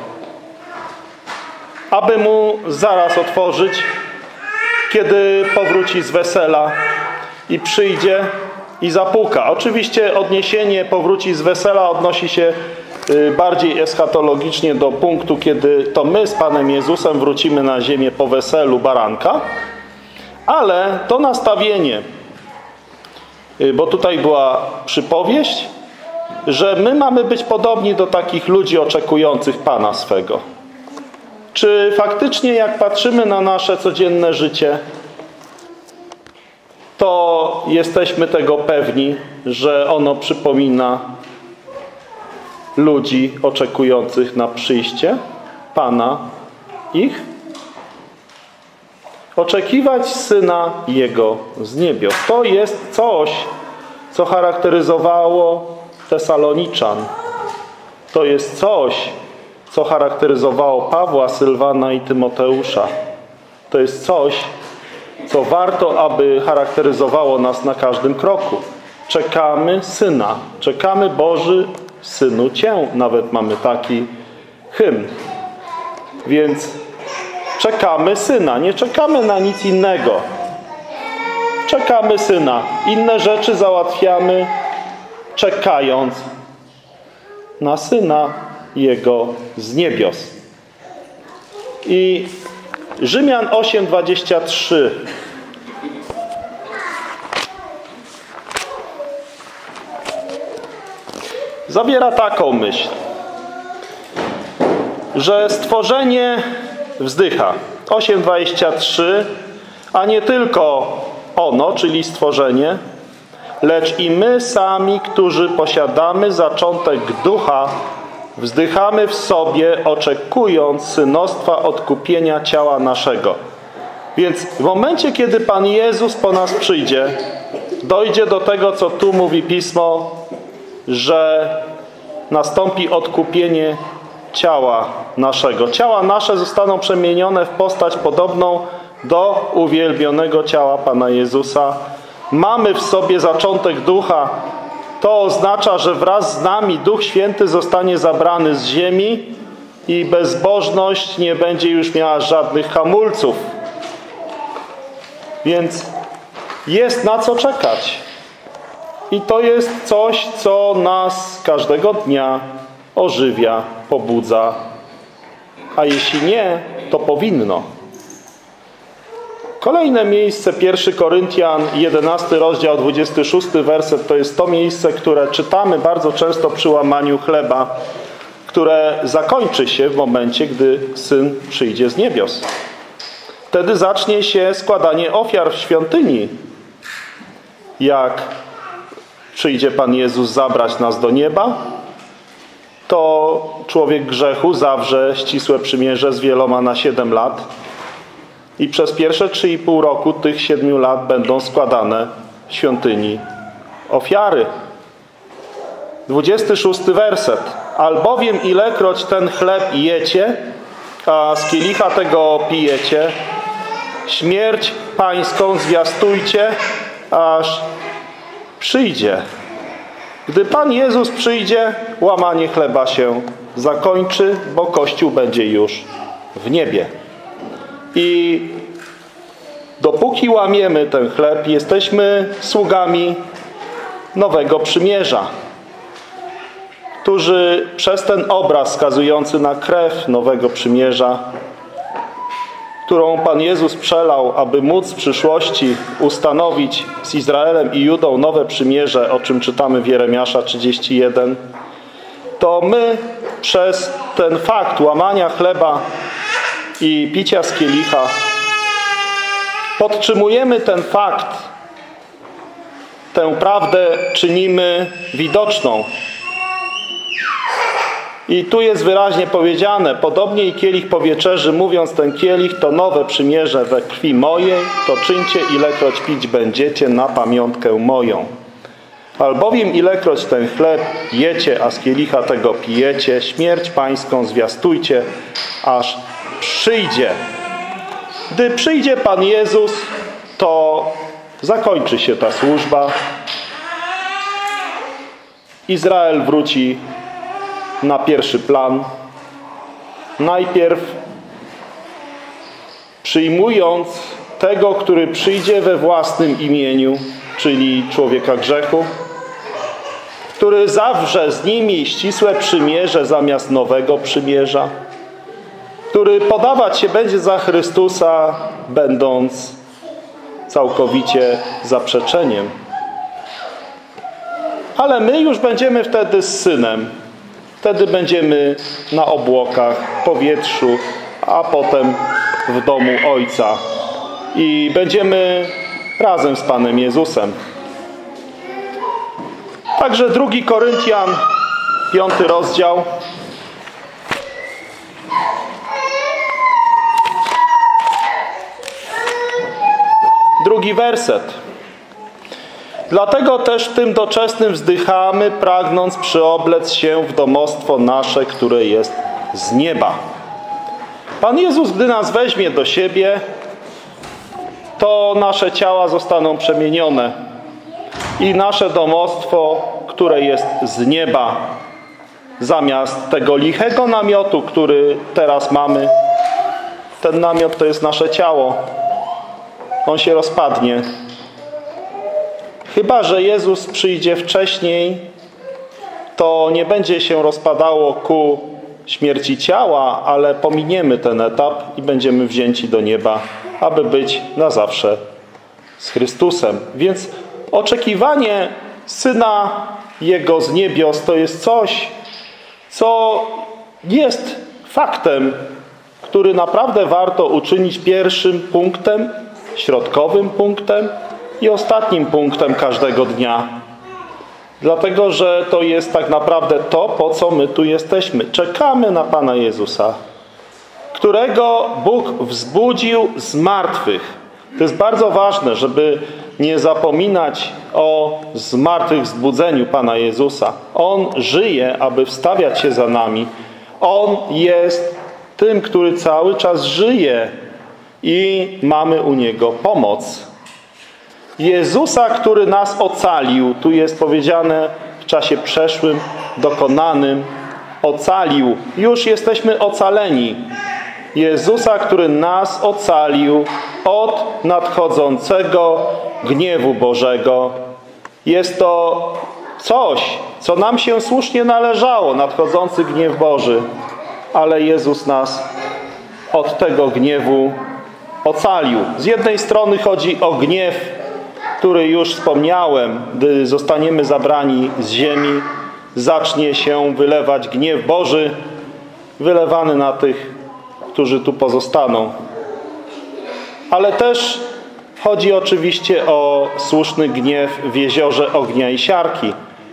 aby Mu zaraz otworzyć, kiedy powróci z wesela i przyjdzie i zapuka. Oczywiście odniesienie powróci z wesela odnosi się bardziej eschatologicznie do punktu, kiedy to my z Panem Jezusem wrócimy na ziemię po weselu baranka, ale to nastawienie, bo tutaj była przypowieść, że my mamy być podobni do takich ludzi oczekujących Pana swego. Czy faktycznie jak patrzymy na nasze codzienne życie, to jesteśmy tego pewni, że ono przypomina ludzi oczekujących na przyjście Pana ich? Oczekiwać Syna Jego z niebios. To jest coś, co charakteryzowało Tesaloniczan. To jest coś, co charakteryzowało Pawła, Sylwana i Tymoteusza. To jest coś, co warto, aby charakteryzowało nas na każdym kroku. Czekamy Syna. Czekamy Boży Synu Cię. Nawet mamy taki hymn. Więc czekamy Syna. Nie czekamy na nic innego. Czekamy Syna. Inne rzeczy załatwiamy czekając na Syna Jego z niebios. I Rzymian osiem, dwadzieścia trzy. Zawiera taką myśl, że stworzenie wzdycha. osiem, dwadzieścia trzy. A nie tylko ono, czyli stworzenie, lecz i my sami, którzy posiadamy zaczątek ducha, wzdychamy w sobie, oczekując synostwa odkupienia ciała naszego. Więc w momencie, kiedy Pan Jezus po nas przyjdzie, dojdzie do tego, co tu mówi Pismo, że nastąpi odkupienie ciała naszego. Ciała nasze zostaną przemienione w postać podobną do uwielbionego ciała Pana Jezusa. Mamy w sobie zaczątek ducha. To oznacza, że wraz z nami Duch Święty zostanie zabrany z ziemi i bezbożność nie będzie już miała żadnych hamulców. Więc jest na co czekać. I to jest coś, co nas każdego dnia ożywia, pobudza. A jeśli nie, to powinno. Kolejne miejsce, pierwszy Koryntian, jedenasty rozdział, dwudziesty szósty werset, to jest to miejsce, które czytamy bardzo często przy łamaniu chleba, które zakończy się w momencie, gdy Syn przyjdzie z niebios. Wtedy zacznie się składanie ofiar w świątyni. Jak przyjdzie Pan Jezus zabrać nas do nieba, to człowiek grzechu zawrze ścisłe przymierze z wieloma na siedem lat. I przez pierwsze trzy i pół roku tych siedmiu lat będą składane w świątyni ofiary. dwudziesty szósty werset. Albowiem ilekroć ten chleb jecie, a z kielicha tego pijecie, śmierć pańską zwiastujcie, aż przyjdzie. Gdy Pan Jezus przyjdzie, łamanie chleba się zakończy, bo Kościół będzie już w niebie. I dopóki łamiemy ten chleb, jesteśmy sługami nowego przymierza, którzy przez ten obraz wskazujący na krew nowego przymierza, którą Pan Jezus przelał, aby móc w przyszłości ustanowić z Izraelem i Judą nowe przymierze, o czym czytamy w Jeremiasza trzydzieści jeden, to my przez ten fakt łamania chleba i picia z kielicha podtrzymujemy ten fakt, tę prawdę czynimy widoczną. I tu jest wyraźnie powiedziane, podobnie i kielich po wieczerzy, mówiąc ten kielich to nowe przymierze we krwi mojej, to czyńcie ilekroć pić będziecie na pamiątkę moją. Albowiem ilekroć ten chleb jecie, a z kielicha tego pijecie, śmierć pańską zwiastujcie, aż przyjdzie. Gdy przyjdzie Pan Jezus, to zakończy się ta służba. Izrael wróci na pierwszy plan. Najpierw przyjmując tego, który przyjdzie we własnym imieniu, czyli człowieka grzechu, który zawrze z nimi ścisłe przymierze zamiast nowego przymierza, który podawać się będzie za Chrystusa, będąc całkowicie zaprzeczeniem. Ale my już będziemy wtedy z Synem. Wtedy będziemy na obłokach, w powietrzu, a potem w domu Ojca. I będziemy razem z Panem Jezusem. Także drugi Koryntian, piąty rozdział. Drugi werset. Dlatego też w tym doczesnym wzdychamy, pragnąc przyoblec się w domostwo nasze, które jest z nieba. Pan Jezus, gdy nas weźmie do siebie, to nasze ciała zostaną przemienione i nasze domostwo, które jest z nieba, zamiast tego lichego namiotu, który teraz mamy, ten namiot to jest nasze ciało. On się rozpadnie. Chyba że Jezus przyjdzie wcześniej, to nie będzie się rozpadało ku śmierci ciała, ale pominiemy ten etap i będziemy wzięci do nieba, aby być na zawsze z Chrystusem. Więc oczekiwanie Syna Jego z niebios to jest coś, co jest faktem, który naprawdę warto uczynić pierwszym punktem, środkowym punktem i ostatnim punktem każdego dnia. Dlatego, że to jest tak naprawdę to, po co my tu jesteśmy. Czekamy na Pana Jezusa, którego Bóg wzbudził z martwych. To jest bardzo ważne, żeby nie zapominać o zmartwychwzbudzeniu Pana Jezusa. On żyje, aby wstawiać się za nami. On jest tym, który cały czas żyje i mamy u Niego pomoc. Jezusa, który nas ocalił, tu jest powiedziane w czasie przeszłym, dokonanym, ocalił. Już jesteśmy ocaleni. Jezusa, który nas ocalił od nadchodzącego gniewu Bożego. Jest to coś, co nam się słusznie należało, nadchodzący gniew Boży. Ale Jezus nas od tego gniewu ocalił. Z jednej strony chodzi o gniew, który już wspomniałem, gdy zostaniemy zabrani z ziemi, zacznie się wylewać gniew Boży, wylewany na tych, którzy tu pozostaną. Ale też chodzi oczywiście o słuszny gniew w jeziorze ognia i siarki,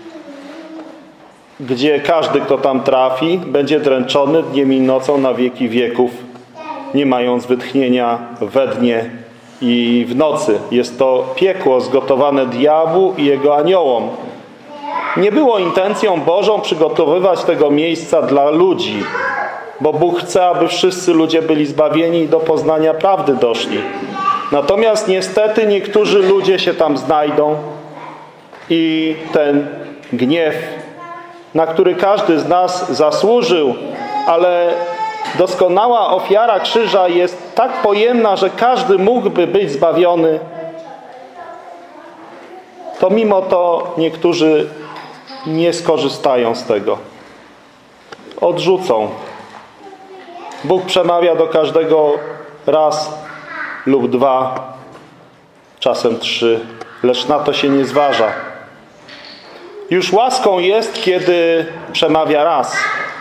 gdzie każdy, kto tam trafi, będzie dręczony dniem i nocą na wieki wieków, nie mając wytchnienia we dnie i w nocy. Jest to piekło zgotowane diabłu i jego aniołom. Nie było intencją Bożą przygotowywać tego miejsca dla ludzi, bo Bóg chce, aby wszyscy ludzie byli zbawieni i do poznania prawdy doszli. Natomiast niestety niektórzy ludzie się tam znajdą i ten gniew, na który każdy z nas zasłużył, ale doskonała ofiara krzyża jest tak pojemna, że każdy mógłby być zbawiony, to mimo to niektórzy nie skorzystają z tego. Odrzucą. Bóg przemawia do każdego raz lub dwa, czasem trzy, lecz na to się nie zważa. Już łaską jest, kiedy przemawia raz.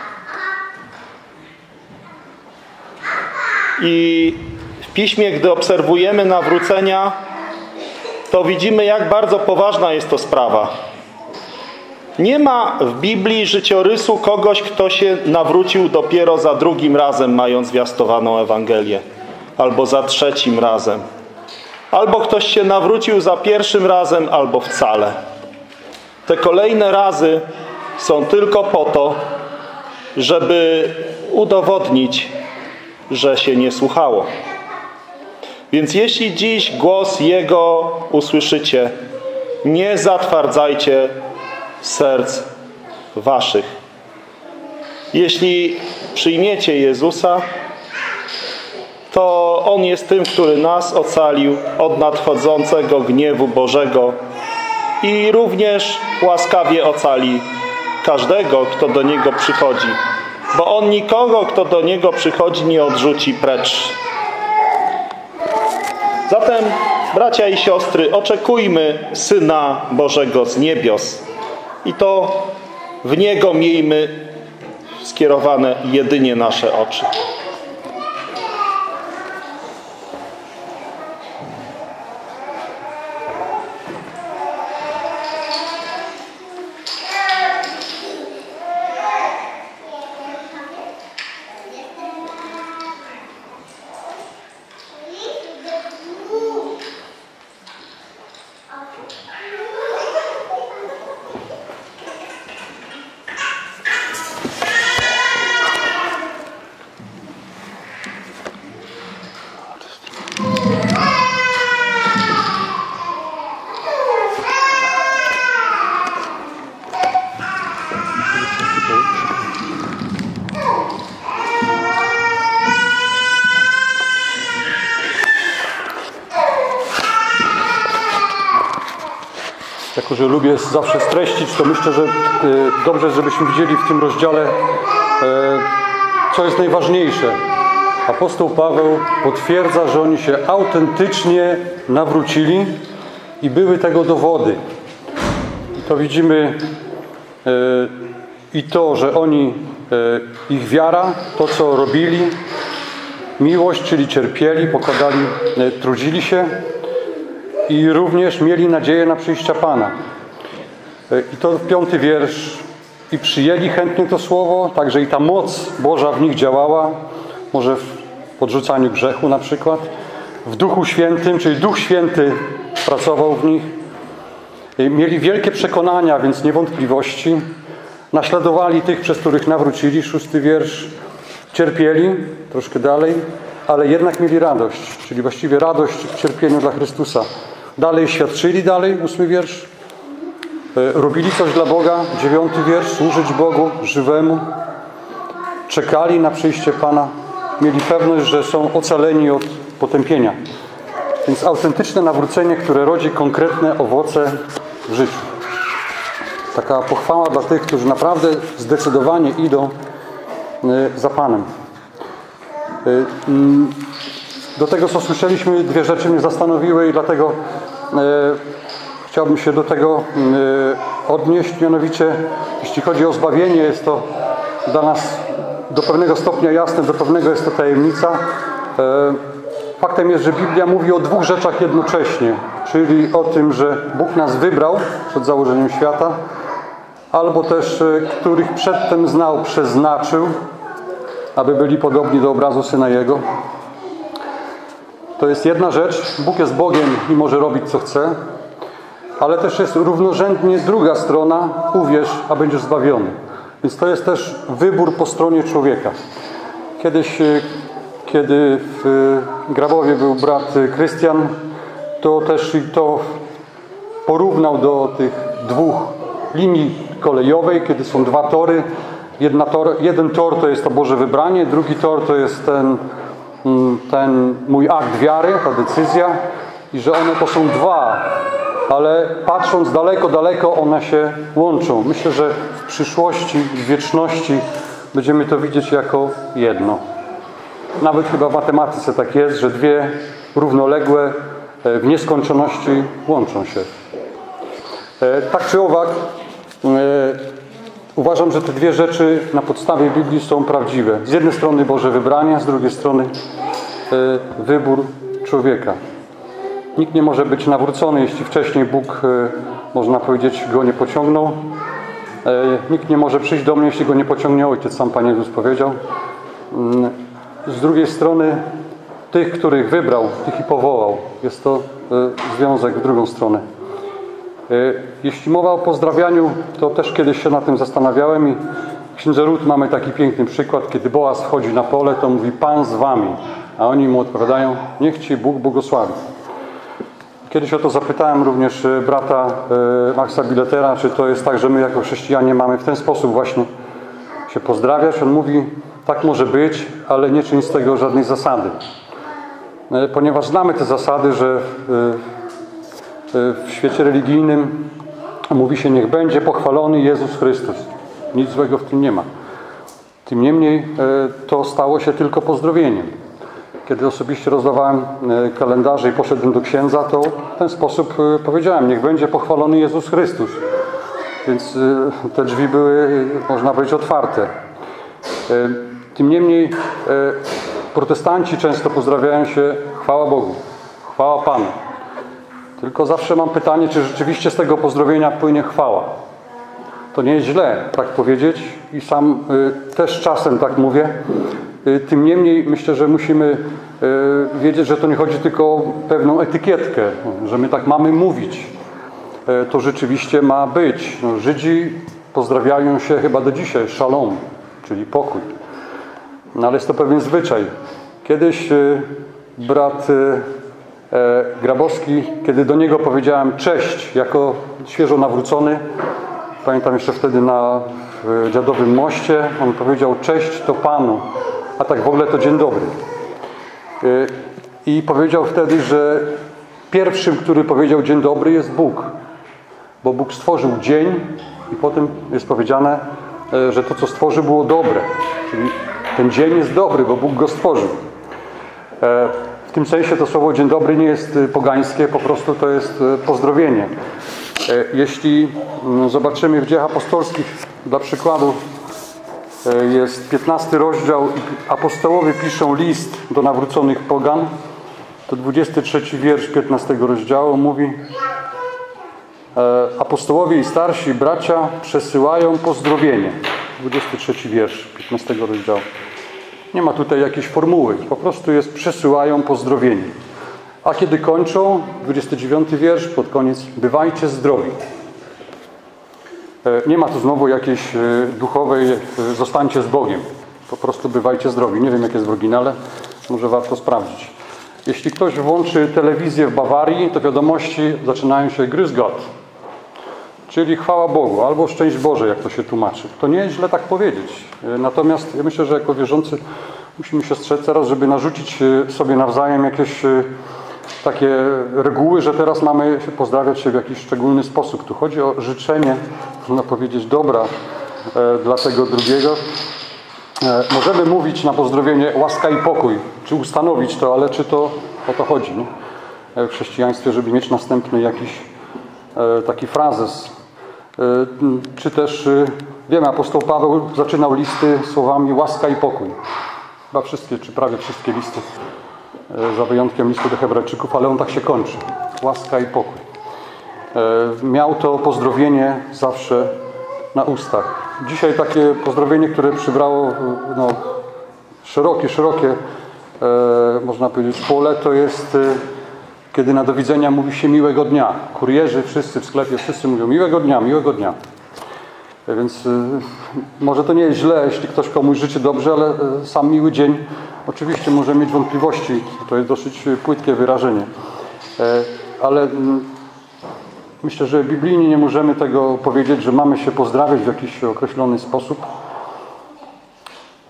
I w Piśmie, gdy obserwujemy nawrócenia, to widzimy, jak bardzo poważna jest to sprawa. Nie ma w Biblii życiorysu kogoś, kto się nawrócił dopiero za drugim razem, mając zwiastowaną Ewangelię. Albo za trzecim razem. Albo ktoś się nawrócił za pierwszym razem, albo wcale. Te kolejne razy są tylko po to, żeby udowodnić, że się nie słuchało. Więc jeśli dziś głos Jego usłyszycie, nie zatwardzajcie serc waszych. Jeśli przyjmiecie Jezusa, to On jest tym, który nas ocalił od nadchodzącego gniewu Bożego i również łaskawie ocali każdego, kto do Niego przychodzi. Bo On nikogo, kto do Niego przychodzi, nie odrzuci precz. Zatem, bracia i siostry, oczekujmy Syna Bożego z niebios. I to w Niego miejmy skierowane jedynie nasze oczy. Jako że lubię zawsze streścić, to myślę, że dobrze, żebyśmy widzieli w tym rozdziale, co jest najważniejsze. Apostoł Paweł potwierdza, że oni się autentycznie nawrócili i były tego dowody. I to widzimy i to, że oni, ich wiara, to co robili, miłość, czyli cierpieli, pokładali, trudzili się, i również mieli nadzieję na przyjścia Pana. I to piąty wiersz. I przyjęli chętnie to słowo, także i ta moc Boża w nich działała, może w podrzucaniu grzechu na przykład, w Duchu Świętym, czyli Duch Święty pracował w nich. Mieli wielkie przekonania, więc niewątpliwości. Naśladowali tych, przez których nawrócili, szósty wiersz. Cierpieli, troszkę dalej, ale jednak mieli radość, czyli właściwie radość w cierpieniu dla Chrystusa. Dalej świadczyli dalej, ósmy wiersz. Robili coś dla Boga, dziewiąty wiersz. Służyć Bogu żywemu. Czekali na przyjście Pana. Mieli pewność, że są ocaleni od potępienia. Więc autentyczne nawrócenie, które rodzi konkretne owoce w życiu. Taka pochwała dla tych, którzy naprawdę zdecydowanie idą za Panem. Do tego, co słyszeliśmy, dwie rzeczy mnie zastanowiły i dlatego e, chciałbym się do tego e, odnieść. Mianowicie, jeśli chodzi o zbawienie, jest to dla nas do pewnego stopnia jasne, do pewnego jest to tajemnica. E, faktem jest, że Biblia mówi o dwóch rzeczach jednocześnie, czyli o tym, że Bóg nas wybrał przed założeniem świata, albo też, e, których przedtem znał, przeznaczył, aby byli podobni do obrazu Syna Jego. To jest jedna rzecz. Bóg jest Bogiem i może robić, co chce. Ale też jest równorzędnie druga strona. Uwierz, a będziesz zbawiony. Więc to jest też wybór po stronie człowieka. Kiedyś, kiedy w Grabowie był brat Krystian, to też to porównał do tych dwóch linii kolejowej, kiedy są dwa tory. jedna tor, jeden tor to jest to Boże wybranie, drugi tor to jest ten, ten mój akt wiary, ta decyzja i że one to są dwa, ale patrząc daleko, daleko one się łączą. Myślę, że w przyszłości, w wieczności będziemy to widzieć jako jedno. Nawet chyba w matematyce tak jest, że dwie równoległe w nieskończoności łączą się. Tak czy owak, uważam, że te dwie rzeczy na podstawie Biblii są prawdziwe. Z jednej strony Boże wybranie, z drugiej strony wybór człowieka. Nikt nie może być nawrócony, jeśli wcześniej Bóg, można powiedzieć, go nie pociągnął. Nikt nie może przyjść do mnie, jeśli go nie pociągnie Ojciec, sam Pan Jezus powiedział. Z drugiej strony tych, których wybrał, tych i powołał. Jest to związek w drugą stronę. Jeśli mowa o pozdrawianiu, to też kiedyś się na tym zastanawiałem i w Księdze Rut mamy taki piękny przykład, kiedy Boaz wchodzi na pole, to mówi Pan z wami, a oni mu odpowiadają, niech Ci Bóg błogosławi. Kiedyś o to zapytałem również brata Maxa Billetera, czy to jest tak, że my jako chrześcijanie mamy w ten sposób właśnie się pozdrawiać. On mówi, tak może być, ale nie czyń z tego żadnej zasady. Ponieważ znamy te zasady, że w świecie religijnym mówi się, niech będzie pochwalony Jezus Chrystus. Nic złego w tym nie ma. Tym niemniej to stało się tylko pozdrowieniem. Kiedy osobiście rozdawałem kalendarze i poszedłem do księdza, to w ten sposób powiedziałem, niech będzie pochwalony Jezus Chrystus. Więc te drzwi były, można powiedzieć, otwarte. Tym niemniej protestanci często pozdrawiają się chwała Bogu, chwała Panu. Tylko zawsze mam pytanie, czy rzeczywiście z tego pozdrowienia płynie chwała. To nie jest źle tak powiedzieć i sam y, też czasem tak mówię. Y, tym niemniej myślę, że musimy y, wiedzieć, że to nie chodzi tylko o pewną etykietkę, że my tak mamy mówić. Y, to rzeczywiście ma być. No, Żydzi pozdrawiają się chyba do dzisiaj, szalom, czyli pokój. No, ale jest to pewien zwyczaj. Kiedyś y, brat y, Grabowski, kiedy do niego powiedziałem cześć, jako świeżo nawrócony, pamiętam jeszcze wtedy na Dziadowym Moście, on powiedział cześć to Panu, a tak w ogóle to dzień dobry. I powiedział wtedy, że pierwszym, który powiedział dzień dobry jest Bóg, bo Bóg stworzył dzień i potem jest powiedziane, że to co stworzył było dobre, czyli ten dzień jest dobry, bo Bóg go stworzył. W tym sensie to słowo dzień dobry nie jest pogańskie, po prostu to jest pozdrowienie. Jeśli zobaczymy w Dziejach Apostolskich, dla przykładu jest piętnasty rozdział i apostołowie piszą list do nawróconych pogan, to dwudziesty trzeci wiersz piętnastego rozdziału mówi: apostołowie i starsi bracia przesyłają pozdrowienie. dwudziesty trzeci wiersz piętnastego rozdziału. Nie ma tutaj jakiejś formuły, po prostu jest przesyłają pozdrowienie. A kiedy kończą, dwudziesty dziewiąty wiersz, pod koniec, bywajcie zdrowi. Nie ma tu znowu jakiejś duchowej, zostańcie z Bogiem. Po prostu bywajcie zdrowi. Nie wiem, jak jest w oryginale, może warto sprawdzić. Jeśli ktoś włączy telewizję w Bawarii, to wiadomości zaczynają się Grüß Gott, czyli chwała Bogu, albo szczęść Boże, jak to się tłumaczy. To nie jest źle tak powiedzieć. Natomiast ja myślę, że jako wierzący musimy się strzec teraz, żeby narzucić sobie nawzajem jakieś takie reguły, że teraz mamy pozdrawiać się w jakiś szczególny sposób. Tu chodzi o życzenie, można powiedzieć, dobra dla tego drugiego. Możemy mówić na pozdrowienie łaska i pokój, czy ustanowić to, ale czy to o to chodzi, nie? W chrześcijaństwie, żeby mieć następny jakiś taki frazes. Czy też, wiemy, apostoł Paweł zaczynał listy słowami łaska i pokój. Chyba wszystkie, czy prawie wszystkie listy, za wyjątkiem listu do Hebrajczyków, ale on tak się kończy. Łaska i pokój. Miał to pozdrowienie zawsze na ustach. Dzisiaj takie pozdrowienie, które przybrało no, szerokie, szerokie, można powiedzieć, pole, to jest kiedy na do widzenia mówi się miłego dnia. Kurierzy, wszyscy w sklepie, wszyscy mówią miłego dnia, miłego dnia. Więc y, może to nie jest źle, jeśli ktoś komuś życzy dobrze, ale y, sam miły dzień oczywiście może mieć wątpliwości. To jest dosyć płytkie wyrażenie. Y, ale y, myślę, że biblijnie nie możemy tego powiedzieć, że mamy się pozdrawiać w jakiś określony sposób.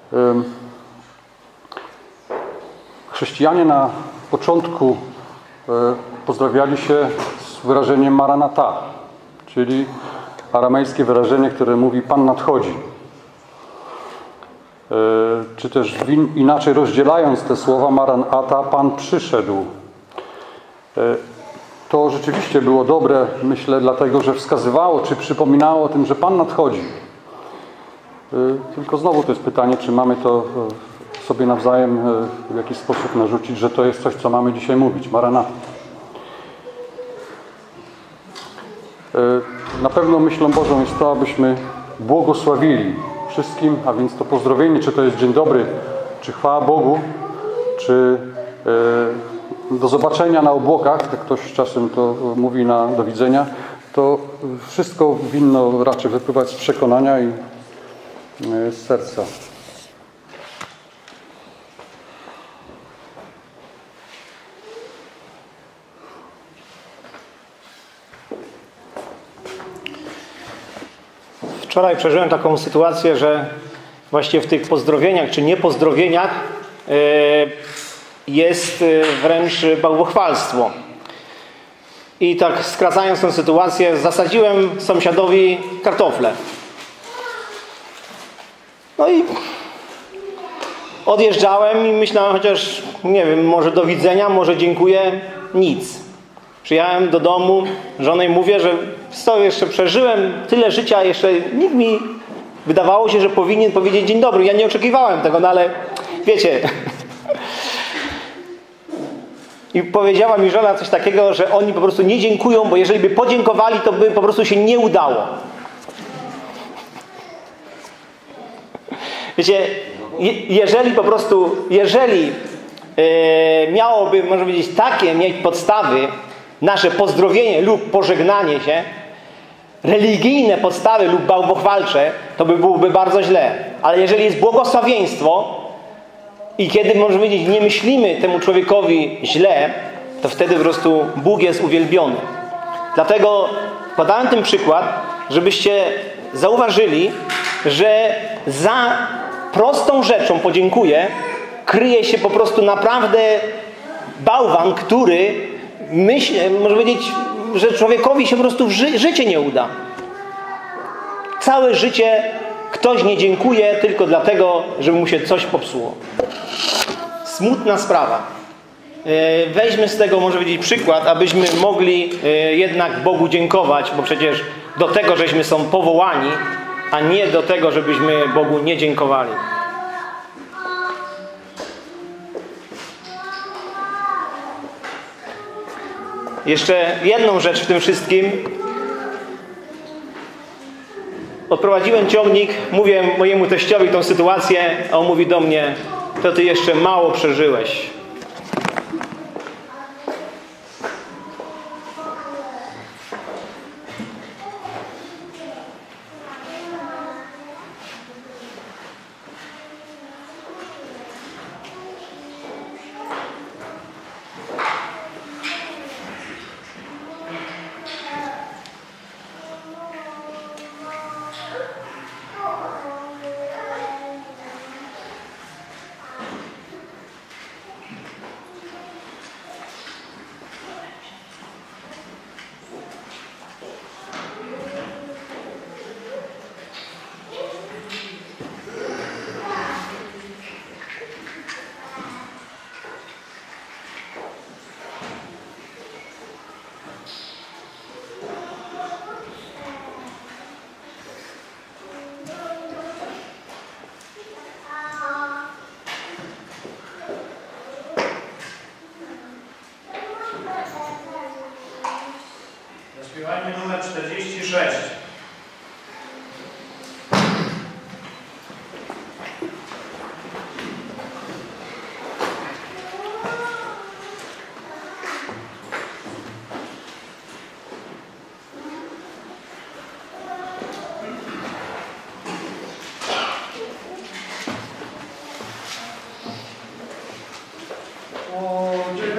Chrześcijanie na początku pozdrawiali się z wyrażeniem Maranatha, czyli aramejskie wyrażenie, które mówi Pan nadchodzi. Czy też inaczej rozdzielając te słowa Maranatha, Pan przyszedł. To rzeczywiście było dobre, myślę, dlatego, że wskazywało, czy przypominało o tym, że Pan nadchodzi. Tylko znowu to jest pytanie, czy mamy to sobie nawzajem w jakiś sposób narzucić, że to jest coś, co mamy dzisiaj mówić. Maranatha. Na pewno myślą Bożą jest to, abyśmy błogosławili wszystkim, a więc to pozdrowienie, czy to jest dzień dobry, czy chwała Bogu, czy do zobaczenia na obłokach, jak ktoś czasem to mówi na do widzenia, to wszystko winno raczej wypływać z przekonania i z serca. Wczoraj przeżyłem taką sytuację, że właśnie w tych pozdrowieniach czy niepozdrowieniach jest wręcz bałwochwalstwo. I tak skracając tę sytuację, zasadziłem sąsiadowi kartofle. No i odjeżdżałem i myślałem, chociaż nie wiem, może do widzenia, może dziękuję, nic. Przyjechałem do domu, żonej mówię, że co, jeszcze przeżyłem tyle życia, jeszcze nikt mi wydawało się, że powinien powiedzieć dzień dobry. Ja nie oczekiwałem tego, no ale wiecie. I powiedziała mi żona coś takiego, że oni po prostu nie dziękują, bo jeżeli by podziękowali, to by po prostu się nie udało. Wiecie, jeżeli po prostu, jeżeli yy, miałoby, można powiedzieć, takie mieć podstawy, nasze pozdrowienie lub pożegnanie się, religijne podstawy lub bałwochwalcze, to by byłoby bardzo źle. Ale jeżeli jest błogosławieństwo i kiedy, można powiedzieć, nie myślimy temu człowiekowi źle, to wtedy po prostu Bóg jest uwielbiony. Dlatego podałem ten przykład, żebyście zauważyli, że za prostą rzeczą podziękuję kryje się po prostu naprawdę bałwan, który myśli, może powiedzieć, że człowiekowi się po prostu ży życie nie uda. Całe życie ktoś nie dziękuje tylko dlatego, żeby mu się coś popsuło. Smutna sprawa. Weźmy z tego, może powiedzieć, przykład, abyśmy mogli jednak Bogu dziękować, bo przecież do tego, żeśmy są powołani, a nie do tego, żebyśmy Bogu nie dziękowali. Jeszcze jedną rzecz w tym wszystkim. Odprowadziłem ciągnik, mówię mojemu teściowi tą sytuację, a on mówi do mnie, to ty jeszcze mało przeżyłeś. Zaśpiewanie numer czterdzieści sześć.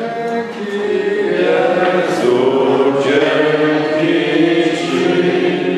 Jezu, dzięki Ci.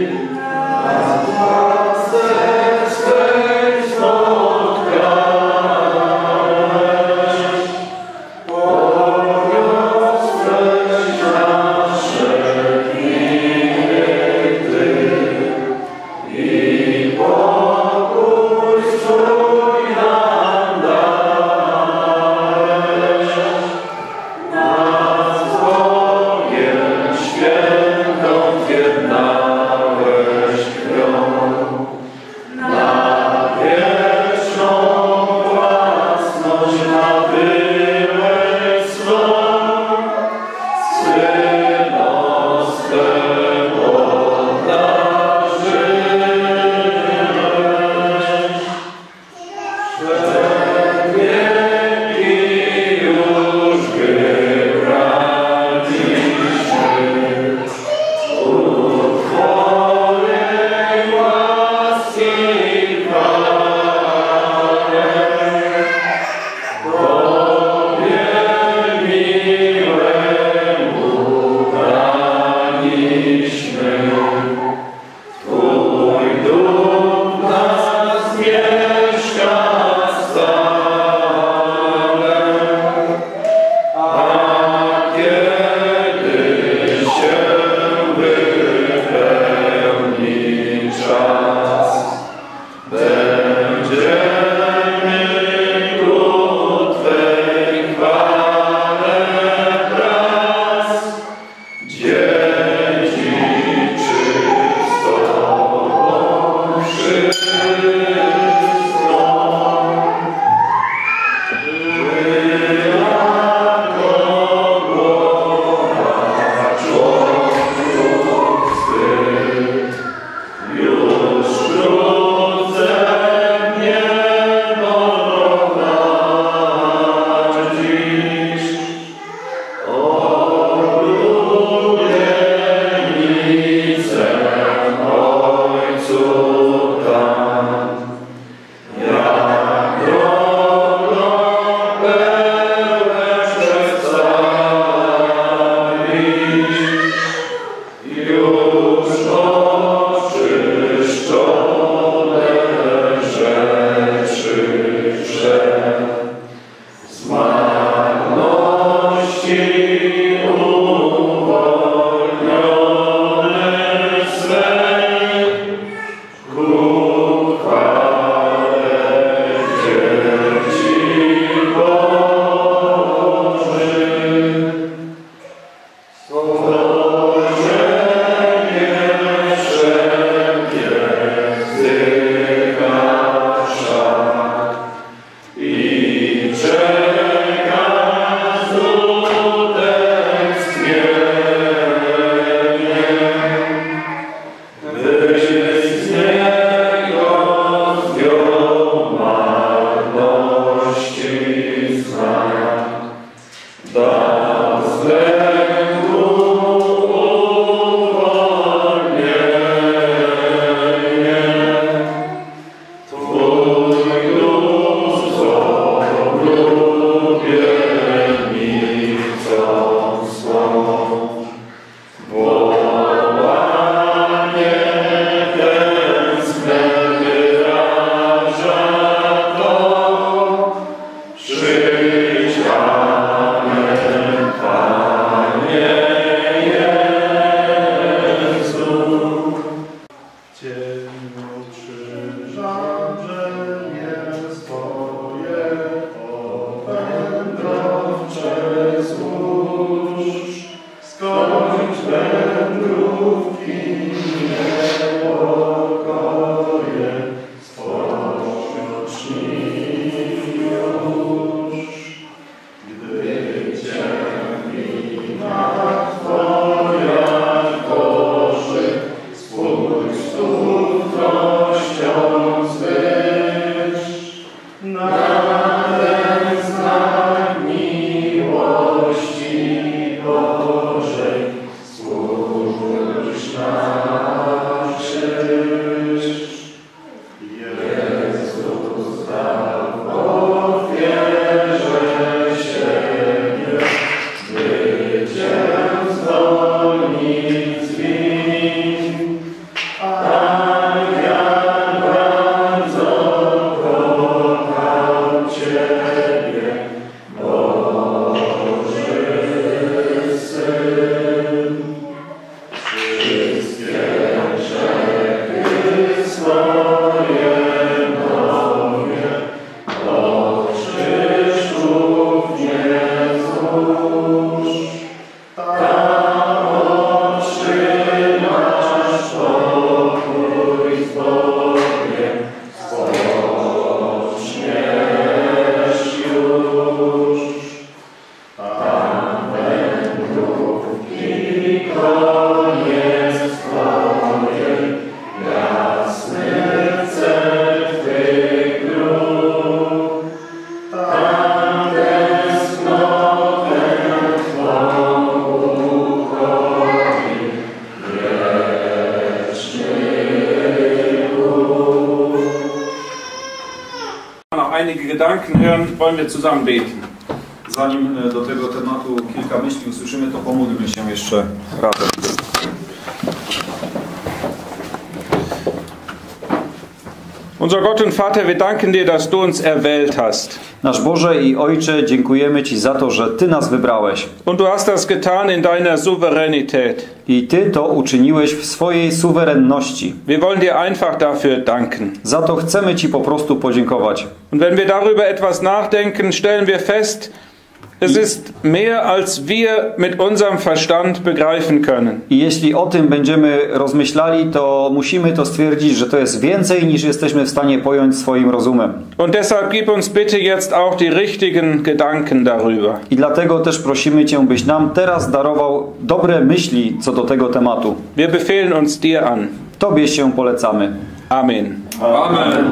einige Gedanken hören, wollen wir zusammen beten. Zanim do tego tematu kilka myśli usłyszymy, to pomódlmy się jeszcze razem. Unser Gott und Vater, wir danken dir, dass du uns erwählt hast. Nasz Boże i Ojcze, dziękujemy Ci za to, że Ty nas wybrałeś. Und du hast das getan in deiner Souveränität. I Ty to uczyniłeś w swojej suwerenności. Wir wollen dir einfach dafür danken. Za to chcemy Ci po prostu podziękować. Und wenn wir darüber etwas nachdenken, stellen wir fest, es ist mehr als wir mit unserem Verstand begreifen können. I jeśli o tym będziemy rozmyślali, to musimy to stwierdzić, że to jest więcej niż jesteśmy w stanie pojąć swoim rozumem. Und deshalb gib uns bitte jetzt auch die richtigen Gedanken darüber. I dlatego też prosimy Cię, byś nam teraz darował dobre myśli co do tego tematu. Wir befehlen uns dir an. Tobie się polecamy. Amen. Amen.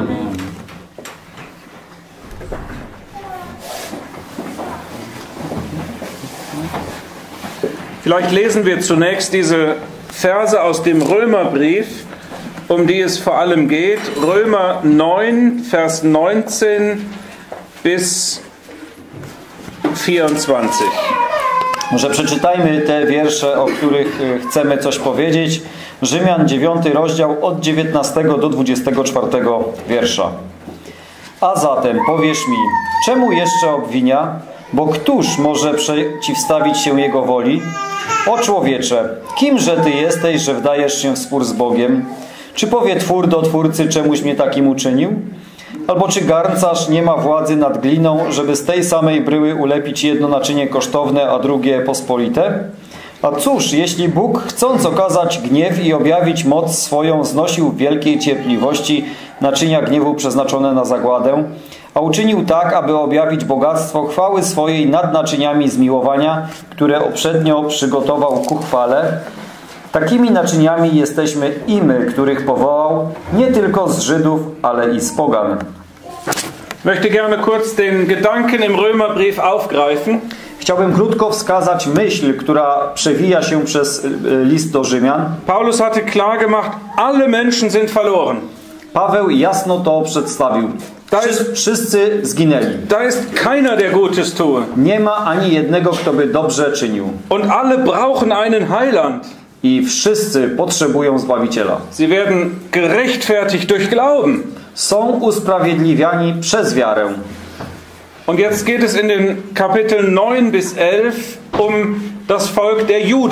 Vielleicht lesen wir zunächst diese Verse aus dem Römerbrief, um die es vor allem geht. Römer neun, Vers neunzehn bis vierundzwanzig. Może przeczytajmy te wiersze, o których chcemy coś powiedzieć. Rzymian dziewiąty rozdział od dziewiętnastego do dwudziestego czwartego wiersza. A zatem powiesz mi, czemu jeszcze obwinia? Bo któż może przeciwstawić się Jego woli? O człowiecze, kimże Ty jesteś, że wdajesz się w spór z Bogiem? Czy powie twór do twórcy, czemuś mnie takim uczynił? Albo czy garncarz nie ma władzy nad gliną, żeby z tej samej bryły ulepić jedno naczynie kosztowne, a drugie pospolite? A cóż, jeśli Bóg, chcąc okazać gniew i objawić moc swoją, znosił w wielkiej cierpliwości naczynia gniewu przeznaczone na zagładę, a uczynił tak, aby objawić bogactwo chwały swojej nad naczyniami zmiłowania, które uprzednio przygotował ku chwale. Takimi naczyniami jesteśmy i my, których powołał, nie tylko z Żydów, ale i z pogan. Möchte gerne kurz den Gedanken im Römerbrief aufgreifen. Chciałbym krótko wskazać myśl, która przewija się przez list do Rzymian. Paulus hatte klar gemacht, alle Menschen sind verloren. Paweł jasno to przedstawił. Wszyscy, wszyscy zginęli. Da ist keiner, der Gutes tue. Nie ma ani jednego, kto by dobrze czynił. Und alle brauchen einen Heiland. I wszyscy potrzebują Zbawiciela. Sie werden gerechtfertigt durch Glauben. Są usprawiedliwiani przez wiarę. Und jetzt geht es in den Kapiteln neun bis elf um das Volk der Juden.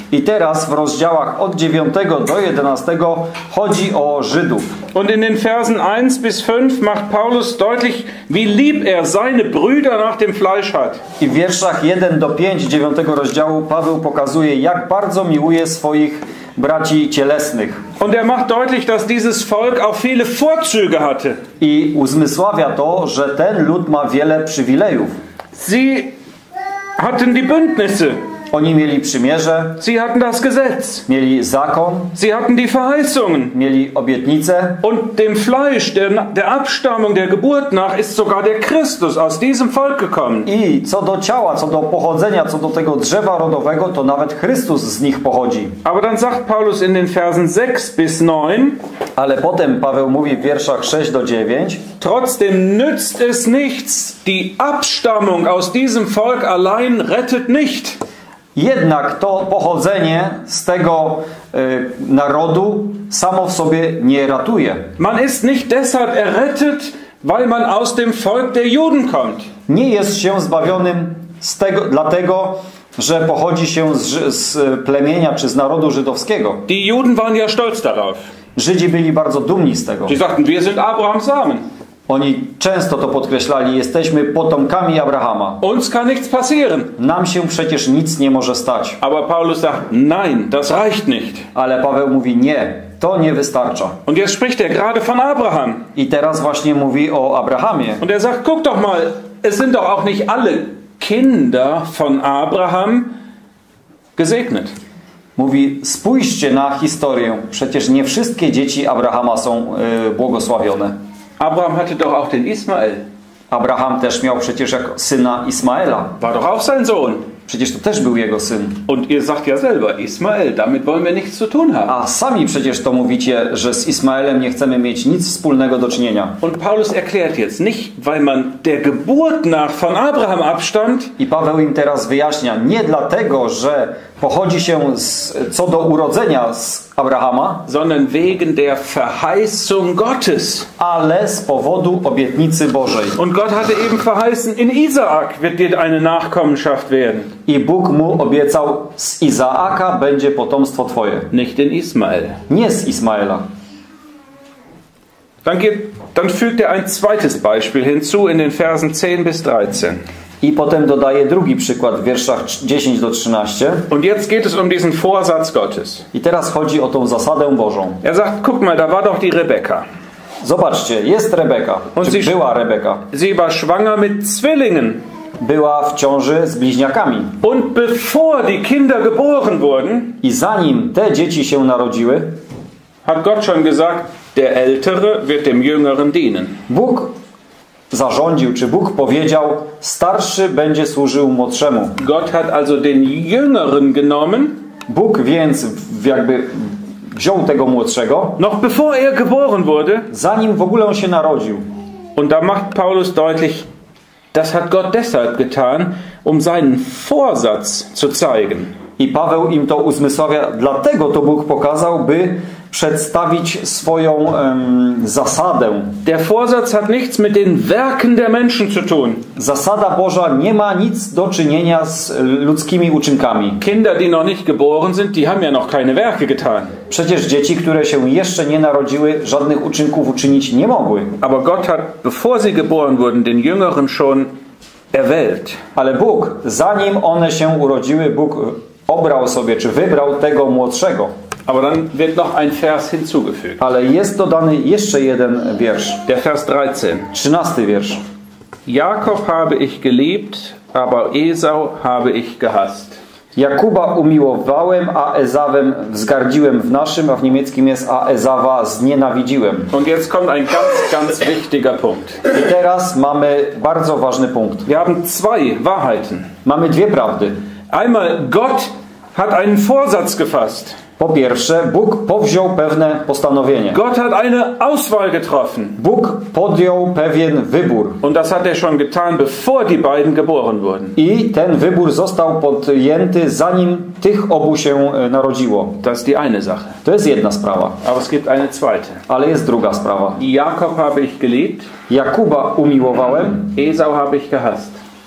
I teraz w rozdziałach od dziewiątego do jedenastego chodzi o Żydów. Und in den Versen eins bis fünf macht Paulus deutlich, wie lieb er seine Brüder nach dem Fleisch hat. I w wierszach jeden do pięciu dziewiątego rozdziału Paweł pokazuje, jak bardzo miłuje swoich braci cielesnych. Und er macht deutlich, dass dieses Volk auch viele Vorzüge hatte. I uzmysławia to, że ten lud ma wiele przywilejów. Sie hatten die Bündnisse. Oni mieli przymierze, Sie hatten das Gesetz. mieli zakon, Sie hatten die Verheißungen. mieli obietnice. Und dem Fleisch, der, der Abstammung, der Geburt nach, ist sogar der Christus aus diesem Volk gekommen. I co do ciała, co do pochodzenia, co do tego drzewa rodowego, to nawet Chrystus z nich pochodzi. Aber dann sagt Paulus in den Versen sechs bis neun, Ale potem Paweł mówi w wierszach sześć do dziewięciu: trotzdem nützt es nichts, die Abstammung aus diesem Volk allein rettet nicht. jednak to pochodzenie z tego y, narodu samo w sobie nie ratuje. Man ist nicht deshalb errettet, weil man aus dem Volk der Juden kommt. Nie jest się zbawionym z tego, dlatego, że pochodzi się z, z plemienia czy z narodu żydowskiego. Die Juden waren ja stolz darauf. Żydzi byli bardzo dumni z tego. Sie sagten, wir sind Abrahams Samen. Oni często to podkreślali, jesteśmy potomkami Abrahama. Uns kann nichts passieren. Nam się przecież nic nie może stać. Aber Paulus sagt, nein, das reicht nicht. Ale Paweł mówi, nie, to nie wystarcza. Und jetzt spricht er gerade von Abraham. I teraz właśnie mówi o Abrahamie. Und er sagt, guck doch mal, es sind doch auch nicht alle Kinder von Abraham gesegnet. Mówi, spójrzcie na historię. Przecież nie wszystkie dzieci Abrahama są y, błogosławione. Abraham hatte doch auch den Ismael. Abraham też miał przecież jako syna Ismaela. War doch auch sein Sohn. Przecież to też był jego syn. Und ihr sagt ja selber, Ismael, damit wollen wir nichts zu tun haben. A sami przecież to mówicie, że z Ismaelem nie chcemy mieć nic wspólnego do czynienia. Und Paulus erklärt jetzt, nicht weil man der Geburt nach von Abraham abstammt, I Paweł im teraz wyjaśnia, nie dlatego, że pochodzi się z, co do urodzenia z Abrahama, sondern wegen der Verheißung Gottes. ale z powodu obietnicy Bożej. Und Gott hatte eben verheißen, in Isaak wird dir eine Nachkommenschaft werden. I Bóg mu obiecał, z Izaaka będzie potomstwo twoje. Nicht in Ismael. Nie z Ismaela. Dann, geht, dann fügt er ein zweites Beispiel hinzu in den Versen zehn bis dreizehn. I potem dodaje drugi przykład w wierszach dziesięć do trzynastego. Und jetzt geht es um diesen Vorsatz Gottes. I teraz chodzi o tą zasadę Bożą. Er sagt, guck mal, da war doch die Rebekka. Zobaczcie, jest Rebeka. On Czy sie- była Rebeka. Sie war schwanger mit Zwillingen. Była w ciąży z bliźniakami. Und bevor die Kinder geboren wurden, I zanim te dzieci się narodziły, hat Gott schon gesagt, der Ältere wird dem Jüngeren dienen. Bóg zarządził, czy Bóg powiedział, starszy będzie służył młodszemu. Gott hat also den Jüngeren genommen, Bóg więc w- jakby wziął tego młodszego, noch bevor er geboren wurde. zanim w ogóle on się narodził. Und da macht Paulus deutlich, das hat Gott deshalb getan, um seinen Vorsatz zu zeigen. I Paweł im to uzmysławia, dlatego to Bóg pokazał, by przedstawić swoją em, zasadę. Der Vorsatz hat nichts mit den Werken der Menschen zu tun. Zasada Boża nie ma nic do czynienia z ludzkimi uczynkami. Kinder, die noch nicht geboren sind, die haben ja noch keine Werke getan. Przecież dzieci, które się jeszcze nie narodziły, żadnych uczynków uczynić nie mogły. Aber Gott hat, bevor sie geboren wurden, den Jüngeren schon erwählt. Ale Bóg, zanim one się urodziły, Bóg obrał sobie, czy wybrał tego młodszego. Aber dann wird noch ein Vers hinzugefügt. Ale jest dodany jeszcze jeden wiersz. Der Vers dreizehn. Trzynasty wiersz. Jakob habe ich geliebt, aber Esau habe ich gehasst. Jakuba umiłowałem, a Ezawem wzgardziłem w naszym, a w niemieckim jest, a Ezawa znienawidziłem. Und jetzt kommt ein ganz, ganz wichtiger Punkt. I teraz mamy bardzo ważny punkt. Wir haben zwei Wahrheiten. Mamy dwie prawdy. Einmal, Gott hat einen Vorsatz gefasst. Po pierwsze, Bóg powziął pewne postanowienie. Gott hat eine Auswahl getroffen. Bóg podjął pewien wybór. Und das hat er schon getan, bevor die beiden geboren wurden. I ten wybór został podjęty, zanim tych obu się e, narodziło. Das ist die eine Sache. To jest jedna sprawa. Aber es gibt eine zweite. Ale jest druga sprawa. Jakob habe ich geliebt, Jakuba umiłowałem, Esau habe ich gehasst.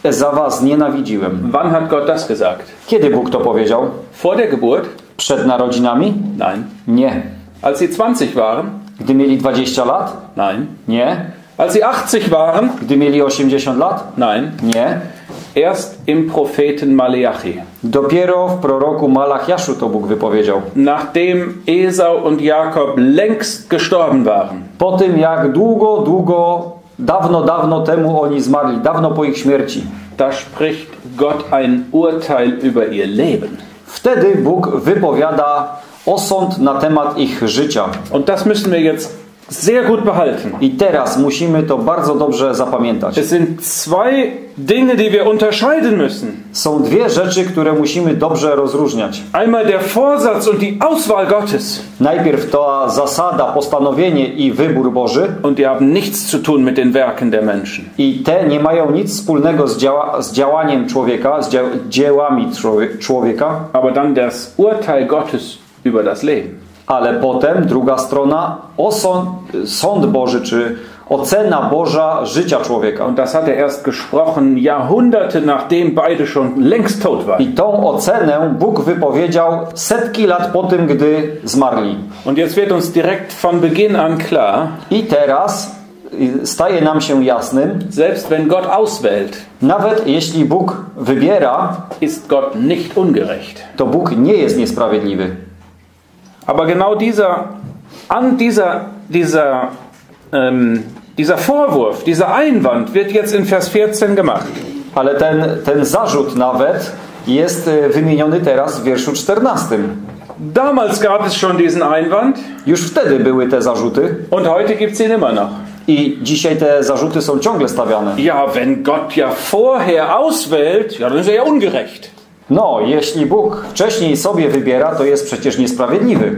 Ezawa znienawidziłem. Wann hat Gott das gesagt? Kiedy Bóg to powiedział? Vor der Geburt? Przed narodzinami? Nein. Nie. Als sie zwanzig waren? Gdy mieli dwadzieścia lat? Nein. Nie. Als sie achtzig waren? Gdy mieli osiemdziesiąt lat? Nein. Nie. Erst im Propheten Maleachi. Dopiero w proroku Malachiaszu to Bóg wypowiedział. Nachdem Esau und Jakob längst gestorben waren. Po tym jak długo, długo, dawno, dawno temu oni zmarli, dawno po ich śmierci. Da spricht Gott ein Urteil über ihr Leben. Wtedy Bóg wypowiada osąd na temat ich życia. Und das müssen wir jetzt sehr gut behalten. I teraz musimy to bardzo dobrze zapamiętać. Es sind zwei Dinge, die wir unterscheiden müssen. Są dwie rzeczy, które musimy dobrze rozróżniać. Einmal der Vorsatz und die Auswahl Gottes. Najpierw ta zasada, postanowienie i wybór Boży. Und die haben nichts zu tun mit den Werken der Menschen. I te nie mają nic wspólnego z, działa, z działaniem człowieka, z dzieł, dziełami człowieka. Aber dann das Urteil Gottes über das Leben. Ale potem druga strona, osąd, sąd Boży, czy ocena Boża życia człowieka. Und das hat er erst gesprochen, Jahrhunderte nachdem beide schon längst tot waren. I tą ocenę Bóg wypowiedział setki lat po tym, gdy zmarli. Und jetzt wird uns direkt von Beginn an klar, I teraz staje nam się jasnym, selbst wenn Gott auswählt, nawet jeśli Bóg wybiera, ist Gott nicht ungerecht. to Bóg nie jest niesprawiedliwy. Aber genau dieser, an dieser, dieser, ähm, dieser Vorwurf, dieser Einwand wird jetzt in Vers vierzehn gemacht. Ale ten, ten zarzut nawet jest wymieniony teraz w wierszu czternastym. Damals gab es schon diesen Einwand. Już wtedy były te zarzuty. Und heute gibt es ihn immer noch. I dzisiaj te zarzuty są ciągle stawiane. Ja, wenn Gott ja vorher auswählt, ja, dann ist er ja ungerecht. No, jeśli Bóg wcześniej sobie wybiera, to jest przecież niesprawiedliwy.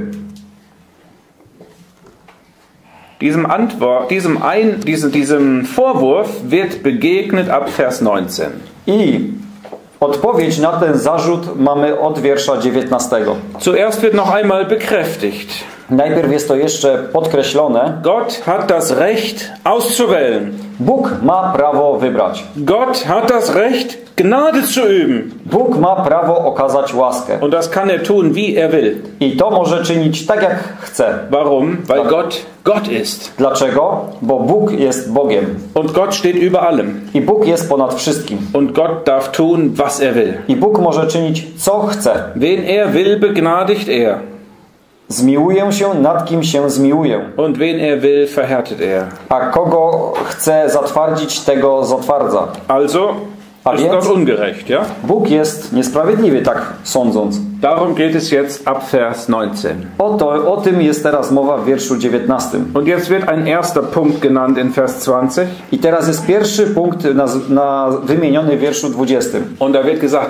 Diesem Antwort, diesem, ein, diesem, diesem Vorwurf wird begegnet ab Vers neunzehn. I odpowiedź na ten zarzut mamy od wiersza dziewiętnastego. Zuerst wird noch einmal bekräftigt. Najpierw jest to jeszcze podkreślone. Gott hat das Recht auszuwählen. Bóg ma prawo wybrać. Gott hat das Recht, Gnade zu üben. Bóg ma prawo okazać łaskę. Und das kann er tun, wie er will. I to może czynić tak, jak chce. Warum? Weil Gott Gott ist. Dlaczego? Bo Bóg jest Bogiem. Und Gott steht über allem. I Bóg jest ponad wszystkim. Und Gott darf tun, was er will. I Bóg może czynić, co chce. Wen er will, begnadigt er. Zmiłuję się, nad kim się zmiłuję. Und wen er will, verhärtet er. A kogo chce zatwardzić, tego zatwardza. Also A ist więc Gott ungerecht, ja? Bóg jest niesprawiedliwy, tak sądząc. Darum geht es jetzt ab Vers neunzehn. O, to, o tym jest teraz mowa w wierszu dziewiętnastym. Und jetzt wird ein erster Punkt genannt in Vers zwanzig. I teraz jest pierwszy punkt na, na wymieniony w wierszu dwudziestym. Und da wird gesagt,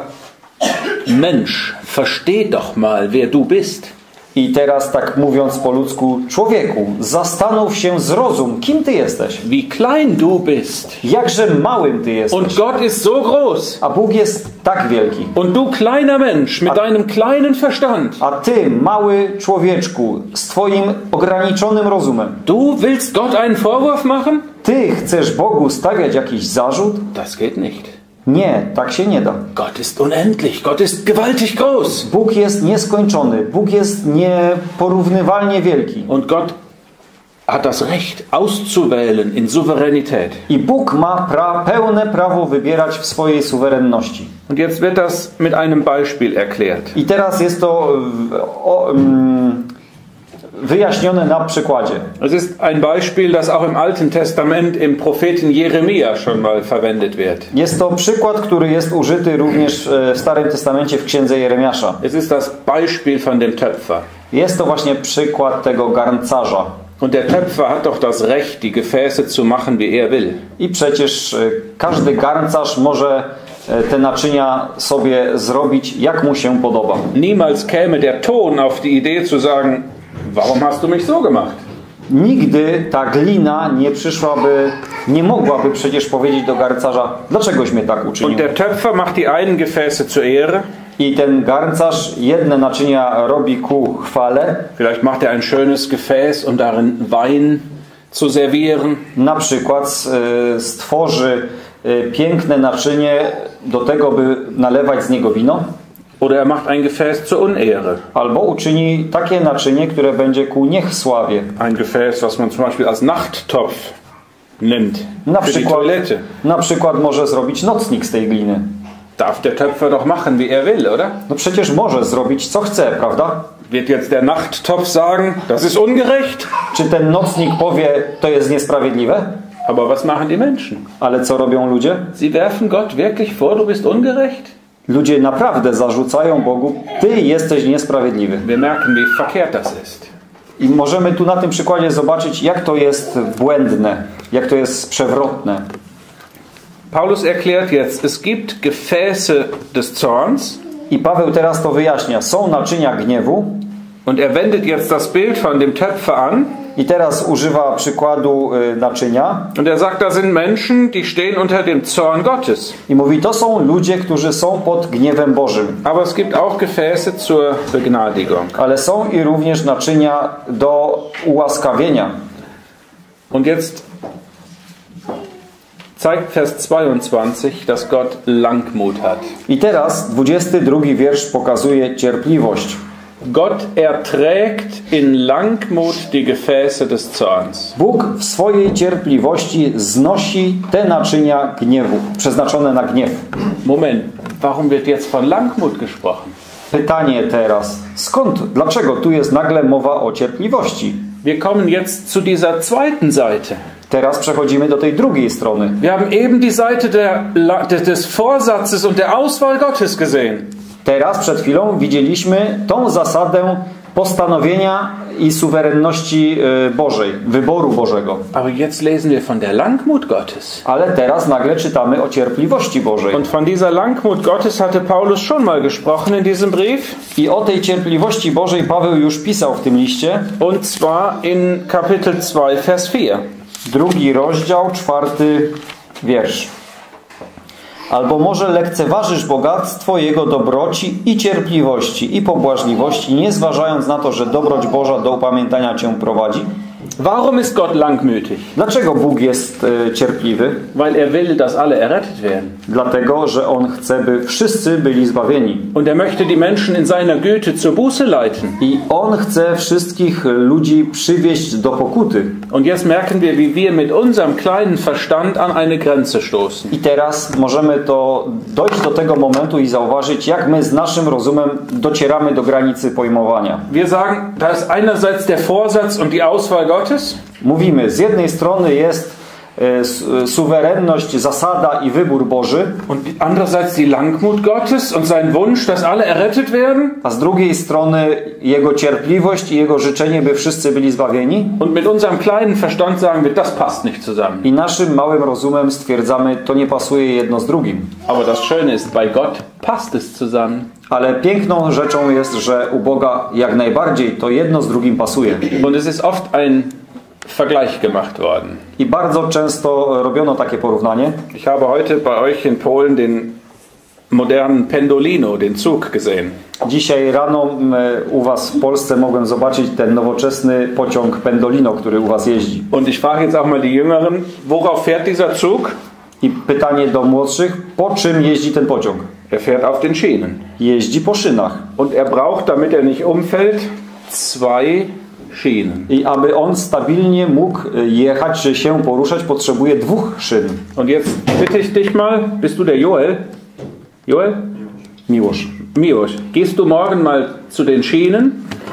Mensch, versteh doch mal, wer du bist. I teraz tak mówiąc po ludzku, człowieku, zastanów się, zrozum, kim ty jesteś. Wie klein du bist. Jakże małym ty jesteś. Und Gott ist so groß. A Bóg jest tak wielki. Und du kleiner Mensch mit deinem kleinen Verstand. A ty, mały człowieczku, z twoim ograniczonym rozumem. Du willst Gott einen Vorwurf machen? Ty chcesz Bogu stawiać jakiś zarzut? Das geht nicht. Nie, tak się nie da. Gott ist unendlich. Gott ist gewaltig groß. Bóg jest nieskończony. Bóg jest nieporównywalnie wielki. Und Gott hat das Recht auszuwählen in Souveränität. I Bóg ma pra pełne prawo wybierać w swojej suwerenności. Und jetzt wird das mit einem Beispiel erklärt. I teraz jest to o, um, wyjaśnione na przykładzie. Es ist ein Beispiel, das auch im Alten Testament im Propheten Jeremia schon mal verwendet wird. Jest to przykład, który jest użyty również w Starym Testamencie w Księdze Jeremiasza. Es ist das Beispiel von dem Töpfer. Jest to właśnie przykład tego garncarza. Und der Töpfer hat doch das Recht, die Gefäße zu machen, wie er will. I przecież każdy garncarz może te naczynia sobie zrobić, jak mu się podoba. Niemals käme der Ton auf die Idee zu sagen, warum hast du mich so gemacht? Nigdy ta glina nie przyszłaby, nie mogłaby przecież powiedzieć do garncarza, dlaczegoś mnie tak uczynił. Und der Töpfer macht die einen Gefäße zur Ehre. I ten garncarz jedne naczynia robi ku chwale. Vielleicht macht er ein schönes Gefäß, um darin Wein zu servieren. Na przykład stworzy y, piękne naczynie do tego, by nalewać z niego wino. Oder er macht ein Gefäß zur Unehre. Albo uczyni takie naczynie, które będzie ku niechsławie. Ein Gefäß, was man zum Beispiel als Nachttopf nimmt. Na Für die przykład, Toilette. na przykład może zrobić nocnik z tej gliny. Darf der Töpfer doch machen, wie er will, oder? No przecież może zrobić co chce, prawda? Wird jetzt der Nachttopf sagen, das ist ungerecht? Czy ten nocnik powie, to jest niesprawiedliwe? Aber was machen die Menschen? Ale co robią ludzie? Sie werfen Gott wirklich vor, du bist ungerecht? Ludzie naprawdę zarzucają Bogu, ty jesteś niesprawiedliwy. Wir merken, wie verkehrt das ist. I możemy tu na tym przykładzie zobaczyć, jak to jest błędne, jak to jest przewrotne. Paulus erklärt jetzt, es gibt Gefäße des Zorns. I Paweł teraz to wyjaśnia. Są naczynia gniewu. Und er wendet jetzt das Bild von dem Töpfer an. I teraz używa przykładu y, naczynia. Und er sagt, da sind Menschen, die stehen unter dem Zorn Gottes. I mówi, to są ludzie, którzy są pod gniewem Bożym. Aber es gibt auch Gefäße zur Begnadigung. Ale są i również naczynia do ułaskawienia. Und jetzt zeigt Vers zweiundzwanzig, dass Gott Langmut hat. I teraz dwudziesty drugi wiersz pokazuje cierpliwość. Gott erträgt in Langmut die Gefäße des Zorns. Bóg w swojej cierpliwości znosi te naczynia gniewu, przeznaczone na gniew. Moment, warum wird jetzt von Langmut gesprochen? Pytanie teraz, skąd, dlaczego tu jest nagle mowa o cierpliwości? Wir kommen jetzt zu dieser zweiten Seite. Teraz przechodzimy do tej drugiej strony. Wir haben eben die Seite der, des Vorsatzes und der Auswahl Gottes gesehen. Teraz przed chwilą widzieliśmy tą zasadę postanowienia i suwerenności Bożej, wyboru Bożego. Aber jetzt lesen wir von der Langmut Gottes. Ale teraz nagle czytamy o cierpliwości Bożej. Und von dieser Langmut Gottes hatte Paulus schon mal gesprochen in diesem Brief. I o tej cierpliwości Bożej Paweł już pisał w tym liście. Und zwar in Kapitel zwei, Vers vier. Drugi rozdział, czwarty wiersz. Albo może lekceważysz bogactwo Jego dobroci i cierpliwości i pobłażliwości, nie zważając na to, że dobroć Boża do upamiętania Cię prowadzi? Warum ist Gott langmütig? Dlaczego Bóg jest e, cierpliwy? Weil er will, dass alle errettet werden. Dlatego, że On chce, by wszyscy byli zbawieni. Und er möchte die Menschen in seiner Güte zur Buße leiten. I On chce wszystkich ludzi przywieźć do pokuty. Und jetzt merken wir, wie wir mit unserem kleinen Verstand an eine Grenze stoßen. I teraz możemy to dojść do tego momentu i zauważyć, jak my z naszym rozumem docieramy do granicy pojmowania. Wir sagen, da ist einerseits der Vorsatz und die Auswahl Gottes. Mówimy, z jednej strony jest e, suwerenność, zasada i wybór Boży, und andererseits die Langmut Gottes und sein Wunsch, dass alle errettet werden. a z drugiej strony Jego cierpliwość i Jego życzenie, by wszyscy byli zbawieni. Und mit unserem kleinen Verstand sagen wir, das passt nicht zusammen. I naszym małym rozumem stwierdzamy, to nie pasuje jedno z drugim. Aber das Schöne ist, bei Gott passt es zusammen. Ale piękną rzeczą jest, że u Boga jak najbardziej to jedno z drugim pasuje. Und es ist oft ein Vergleich gemacht worden. I bardzo często robiono takie porównanie. Ich habe heute bei euch in Polen den modernen Pendolino, den Zug gesehen. Dzisiaj rano u was w Polsce mogłem zobaczyć ten nowoczesny pociąg Pendolino, który u was jeździ. Und ich frage jetzt auch mal die Jüngeren, worauf fährt dieser Zug? I pytanie do młodszych, po czym jeździ ten pociąg? Er fährt auf den Schienen. Jeździ po szynach. Und er braucht, damit er nicht umfällt, zwei Schienen. I aby on stabilnie mógł jechać, czy się poruszać, potrzebuje dwóch szyn. Und jetzt bitte ich dich mal, bist du der Joel? Joel? Miłosz. Miłosz, gehst du morgen mal zu den Schienen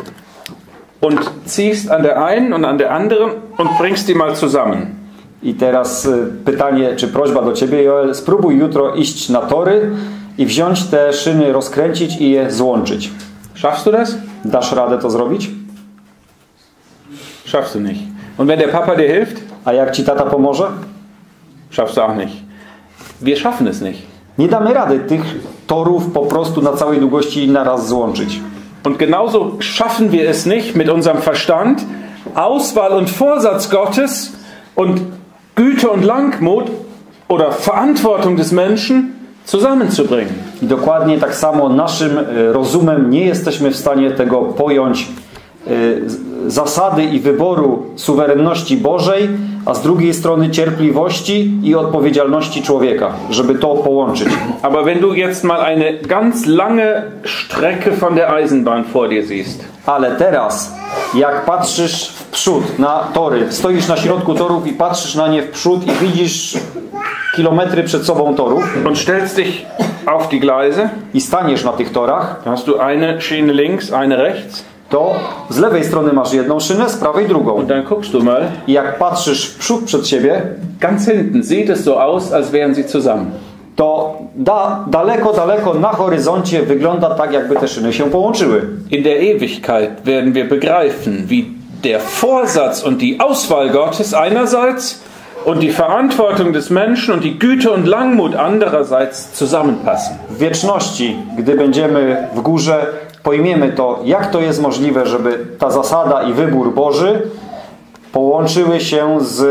und ziehst an der einen und an der anderen und bringst die mal zusammen. I teraz pytanie, czy prośba do ciebie, Joel, spróbuj jutro iść na tory i wziąć te szyny, rozkręcić i je złączyć. Schaffst du das? Dasz radę to zrobić? Schaffst du nicht. Und wenn der Papa dir hilft? A jak ci tata pomoże? Schaffst du auch nicht. Wir schaffen es nicht. Nie damy rady tych torów po prostu na całej długości naraz złączyć. Und genauso schaffen wir es nicht mit unserem Verstand, Auswahl und Vorsatz Gottes und Güte und Langmut oder Verantwortung des Menschen zusammenzubringen. I dokładnie tak samo naszym rozumem nie jesteśmy w stanie tego pojąć, zasady i wyboru suwerenności Bożej a z drugiej strony cierpliwości i odpowiedzialności człowieka, żeby to połączyć. Aber wenn du jetzt mal eine ganz lange Strecke von der Eisenbahn vor dir siehst, Ale teraz, jak patrzysz w przód na tory, stoisz na środku torów i patrzysz na nie w przód i widzisz kilometry przed sobą torów und stellst dich auf die Gleise, i staniesz na tych torach, dann hast du eine Schiene links, eine rechts, to z lewej strony masz jedną szynę, z prawej drugą. und dann guckst du mal, I jak patrzysz w przód przed siebie, ganz hinten sieht es so aus, als wären sie zusammen. to da, daleko, daleko na horyzoncie wygląda tak, jakby te szyny się połączyły. In der Ewigkeit werden wir begreifen, wie der Vorsatz und die Auswahl Gottes einerseits und die Verantwortung des Menschen und die Güte und Langmut andererseits zusammenpassen. W wieczności, gdy będziemy w górze, pojmiemy to, jak to jest możliwe, żeby ta zasada i wybór Boży połączyły się z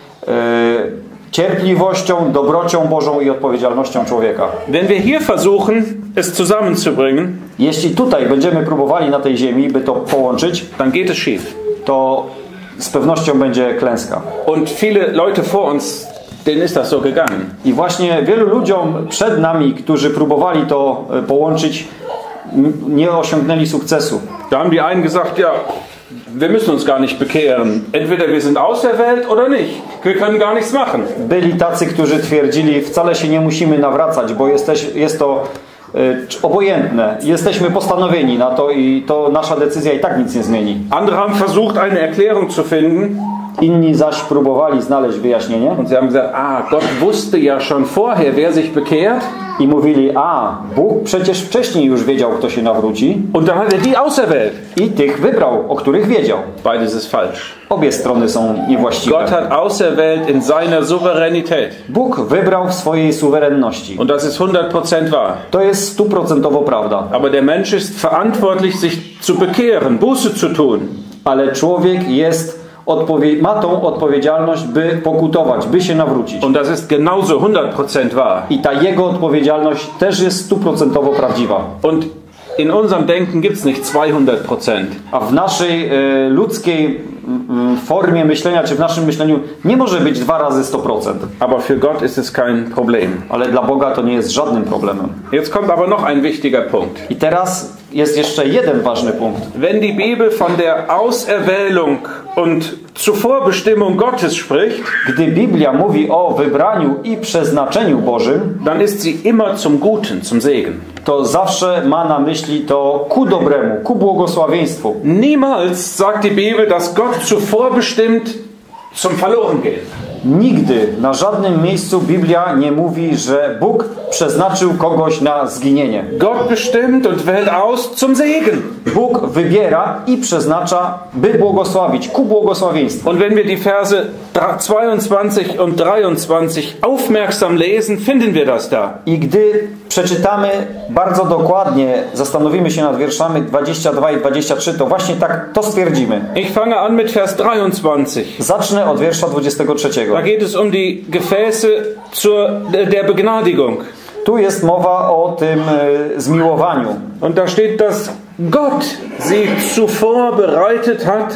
e, cierpliwością, dobrocią Bożą i odpowiedzialnością człowieka. Wenn wir hier versuchen, es zusammenzubringen, Jeśli tutaj będziemy próbowali na tej ziemi, by to połączyć, dann geht es schief. to z pewnością będzie klęska. Und viele Leute vor uns, denen ist das so gegangen. I właśnie wielu ludziom przed nami, którzy próbowali to e, połączyć, m- nie osiągnęli sukcesu. Da haben die einen gesagt, ja, wir müssen uns gar nicht bekehren. Entweder wir sind auserwählt oder nicht. Wir können gar nichts machen. Byli tacy, którzy twierdzili, wcale się nie musimy nawracać, bo jesteś, jest to y, obojętne. Jesteśmy postanowieni na to i to nasza decyzja i tak nic nie zmieni. Andere haben versucht, eine Erklärung zu finden. Inni zaś próbowali znaleźć wyjaśnienie Und sie haben gesagt, ah, Gott wusste ja schon vorher, wer sich bekehrt. i mówili, a Bóg przecież wcześniej już wiedział, kto się nawróci Und dann hat er die auserwählt. i tych wybrał, o których wiedział. Beides ist falsch. Obie strony są Gott niewłaściwe. hat auserwählt in seiner Souveränität. Bóg wybrał w swojej suwerenności. Und das ist hundert Prozent wahr. To jest stuprocentowo prawda. Aber der Mensch ist verantwortlich, sich zu bekehren, Buße zu tun. Ale człowiek jest odpowie- ma tą odpowiedzialność, by pokutować, by się nawrócić. Und das ist genauso hundert Prozent wahr. I ta jego odpowiedzialność też jest stuprocentowo prawdziwa. Und in unserem Denken gibt es nicht zweihundert Prozent. A w naszej e, ludzkiej m, formie myślenia, czy w naszym myśleniu nie może być dwa razy sto procent. Aber für Gott ist es kein Problem. Ale dla Boga to nie jest żadnym problemem. Jetzt kommt aber noch ein wichtiger Punkt. I teraz jest jeszcze jeden ważny punkt. Wenn die Bibel von der Auserwählung und Zuvorbestimmung Gottes spricht, Gdy Biblia mówi o wybraniu i przeznaczeniu Bożym, dann ist sie immer zum Guten, zum Segen. to zawsze ma na myśli to ku dobremu, ku błogosławieństwu. Niemals sagt die Bibel, dass Gott zuvorbestimmt zum Verlorengehen. Nigdy na żadnym miejscu Biblia nie mówi, że Bóg przeznaczył kogoś na zginienie. Gott bestimmt und wählt aus zum Segen. Bóg wybiera i przeznacza, by błogosławić, ku błogosławieństwu. Und wenn wir die Verse zweiundzwanzig und dreiundzwanzig aufmerksam lesen, finden wir das da. I gdy przeczytamy bardzo dokładnie, zastanowimy się nad wierszami dwadzieścia dwa i dwadzieścia trzy, to właśnie tak to stwierdzimy. Ich fange an mit Vers dreiundzwanzig. Zacznę od wiersza dwudziestego trzeciego. Da geht es um die Gefäße zur, der Begnadigung. Tu jest mowa o tym e, zmiłowaniu. Und da steht, dass Gott sie zuvor bereitet hat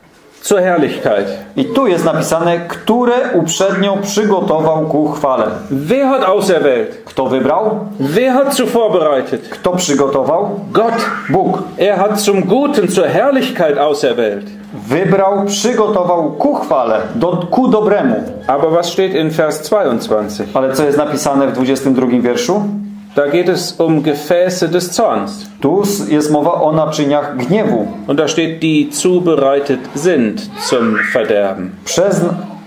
zur Herrlichkeit. I tu jest napisane, które uprzednio przygotował ku chwale. Wer hat auserwählt? Kto wybrał? Wer hat zuvor bereitet? Kto przygotował? Gott. Bóg. Er hat zum Guten, zur Herrlichkeit auserwählt. Wybrał, przygotował ku chwale, do, ku dobremu. Aber was steht in Vers zweiundzwanzig? Ale co jest napisane w dwudziestym drugim wierszu? Da geht es um Gefäße des Zorns. Tu jest mowa o naczyniach gniewu. Und da steht, die zubereitet sind zum Verderben. Przez,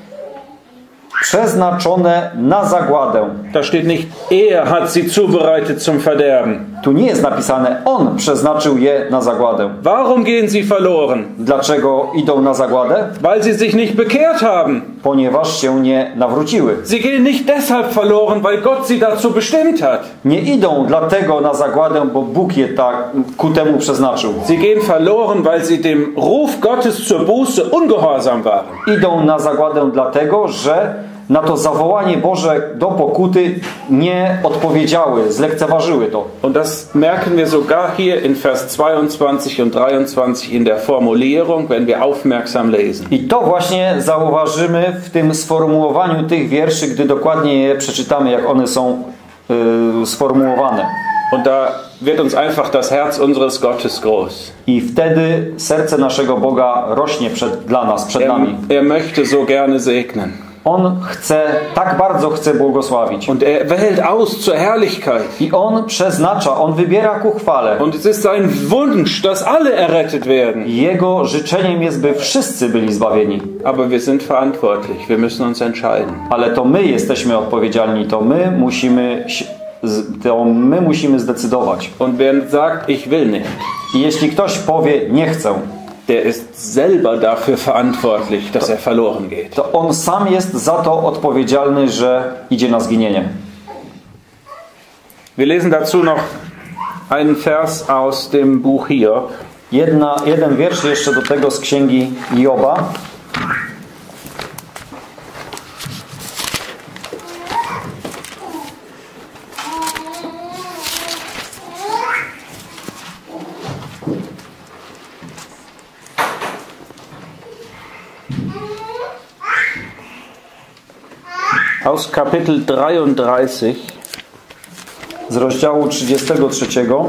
przeznaczone na zagładę. Da steht nicht, er hat sie zubereitet zum Verderben. Tu nie jest napisane, on przeznaczył je na zagładę. Warum gehen sie verloren? Dlaczego idą na zagładę? Weil sie sich nicht bekehrt haben. Ponieważ się nie nawróciły. Sie gehen nicht deshalb verloren, weil Gott sie dazu bestimmt hat. Nie idą dlatego na zagładę, bo Bóg je tak ku temu przeznaczył. Sie gehen verloren, weil sie dem Ruf Gottes zur Buße ungehorsam waren. Idą na zagładę dlatego, że na to zawołanie Boże do pokuty nie odpowiedziały, zlekceważyły to. Und das merken wir sogar hier in Vers zweiundzwanzig und dreiundzwanzig in der Formulierung, wenn wir aufmerksam lesen. I to właśnie zauważymy w tym sformułowaniu tych wierszy, gdy dokładnie je przeczytamy, jak one są yy, sformułowane. Und da wird uns einfach das Herz unseres Gottes groß. I wtedy serce naszego Boga rośnie przed, dla nas, przed Er, nami. er möchte so gerne segnen. On chce, tak bardzo chce błogosławić. Und er wählt aus zur Herrlichkeit. I On przeznacza, On wybiera ku chwale. Und es ist sein Wunsch, dass alle errettet werden. Jego życzeniem jest, by wszyscy byli zbawieni. Aber wir sind verantwortlich. Wir müssen uns entscheiden. Ale to my jesteśmy odpowiedzialni, to my musimy, to my musimy zdecydować. Und wer sagt, ich will nicht, I jeśli ktoś powie, nie chcę, der ist selber dafür verantwortlich, dass er verloren geht. to on sam jest za to odpowiedzialny, że idzie na zginienie. Wir lesen dazu noch einen Vers aus dem Buch Hiob. Jedna, jeden wiersz jeszcze do tego z księgi Joba. Aus Kapitel dreiunddreißig. Z rozdziału trzydziestego trzeciego.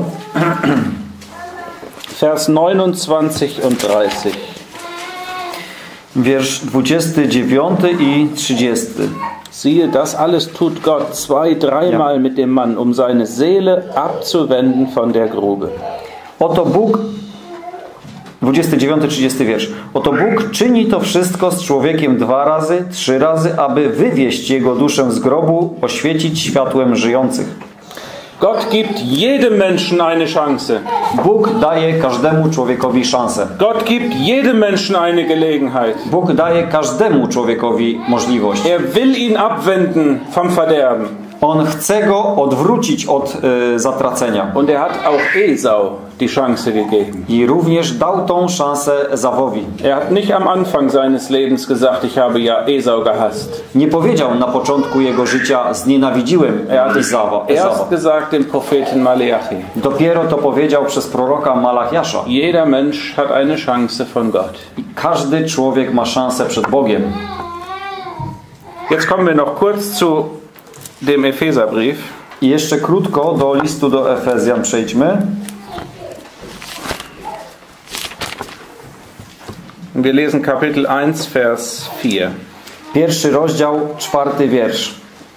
Vers neunundzwanzig und dreißig. Wiersz dwudziesty dziewiąty i trzydziesty. Siehe, das alles tut Gott zwei, dreimal Ja. mit dem Mann, um seine Seele abzuwenden von der Grube. Oto Bóg, dwudziesty dziewiąty trzydziesty wiersz. Oto Bóg czyni to wszystko z człowiekiem dwa razy, trzy razy, aby wywieźć jego duszę z grobu, oświecić światłem żyjących. Gott gibt jedem Menschen eine Chance. Bóg daje każdemu człowiekowi szansę. Gott gibt jedem Menschen eine Gelegenheit. Bóg daje każdemu człowiekowi możliwość. Er will ihn abwenden vom Verderben. On chce go odwrócić od y, zatracenia. Und er hat auch Esau die Chance gegeben. I również dał tą szansę Ezawowi. Er hat nicht am Anfang seines Lebens gesagt, ich habe ja Esau gehasst. Nie powiedział na początku jego życia, znienawidziłem Er hat es Ezawa. erst Ezawa. gesagt dem Propheten Maleachi. Dopiero to powiedział przez proroka Malachiasza. Jeder Mensch hat eine Chance von Gott. I każdy człowiek ma szansę przed Bogiem. Jetzt kommen wir noch kurz zu dem Epheserbrief. I jeszcze krótko do listu do Efezjan przejdźmy. Wir lesen Kapitel eins, Vers vier. Pierwszy rozdział, czwarty wiersz.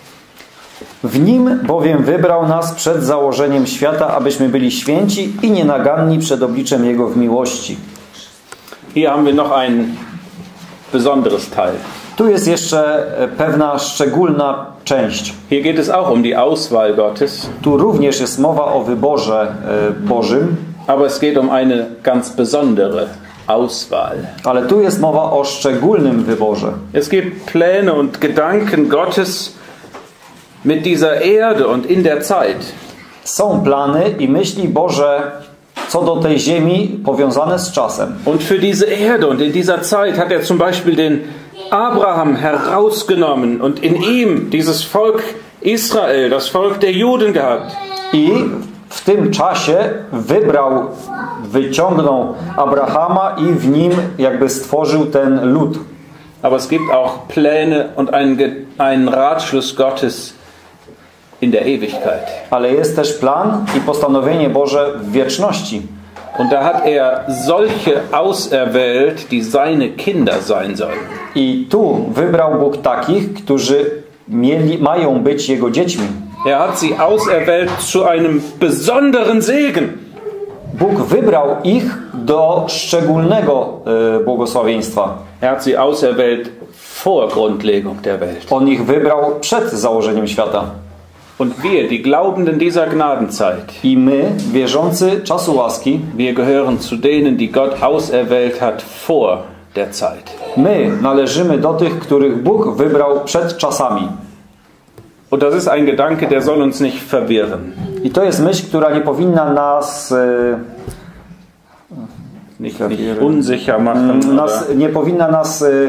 W nim bowiem wybrał nas przed założeniem świata, abyśmy byli święci i nienaganni przed obliczem Jego w miłości. Hier haben wir noch ein besonderes Teil. Tu jest jeszcze pewna szczególna część. Hier geht es auch um die Auswahl Gottes, Tu również jest mowa o wyborze e, Bożym, aber es geht um eine ganz besondere Auswahl. ale tu jest mowa o szczególnym wyborze. Es gibt Pläne und Gedanken Gottes mit dieser Erde und in der Zeit. Są plany i myśli Boże co do tej ziemi powiązane z czasem. Und für diese Erde und in dieser Zeit hat er zum Beispiel den Abraham herausgenommen und in ihm dieses Volk Israel, das Volk der Juden gehabt. I w tym czasie wybrał, wyciągnął Abrahama i w nim jakby stworzył ten lud. Aber es gibt auch Pläne und einen, Ge- einen Ratschluss Gottes in der Ewigkeit. Ale jest też plan i postanowienie Boże w wieczności. Und da hat er solche auserwählt, die seine Kinder sein sollen. I tu wybrał Bóg takich, którzy mieli, mają być Jego dziećmi. Er hat sie auserwählt zu einem besonderen Segen. Bóg wybrał ich do szczególnego e, błogosławieństwa. Er hat sie auserwählt vor Grundlegung der Welt. On ich wybrał przed założeniem świata. Und wir, die Glaubenden dieser Gnadenzeit, I my, wierzący czasu łaski, wir gehören zu denen, die Gott auserwählt hat vor der Zeit. my należymy do tych, których Bóg wybrał przed czasami. Und das ist ein Gedanke, der soll uns nicht verwirren. I to jest myśl, która nie powinna nas, e, Nicht, nicht unsicher machen. nas nie powinna nas e,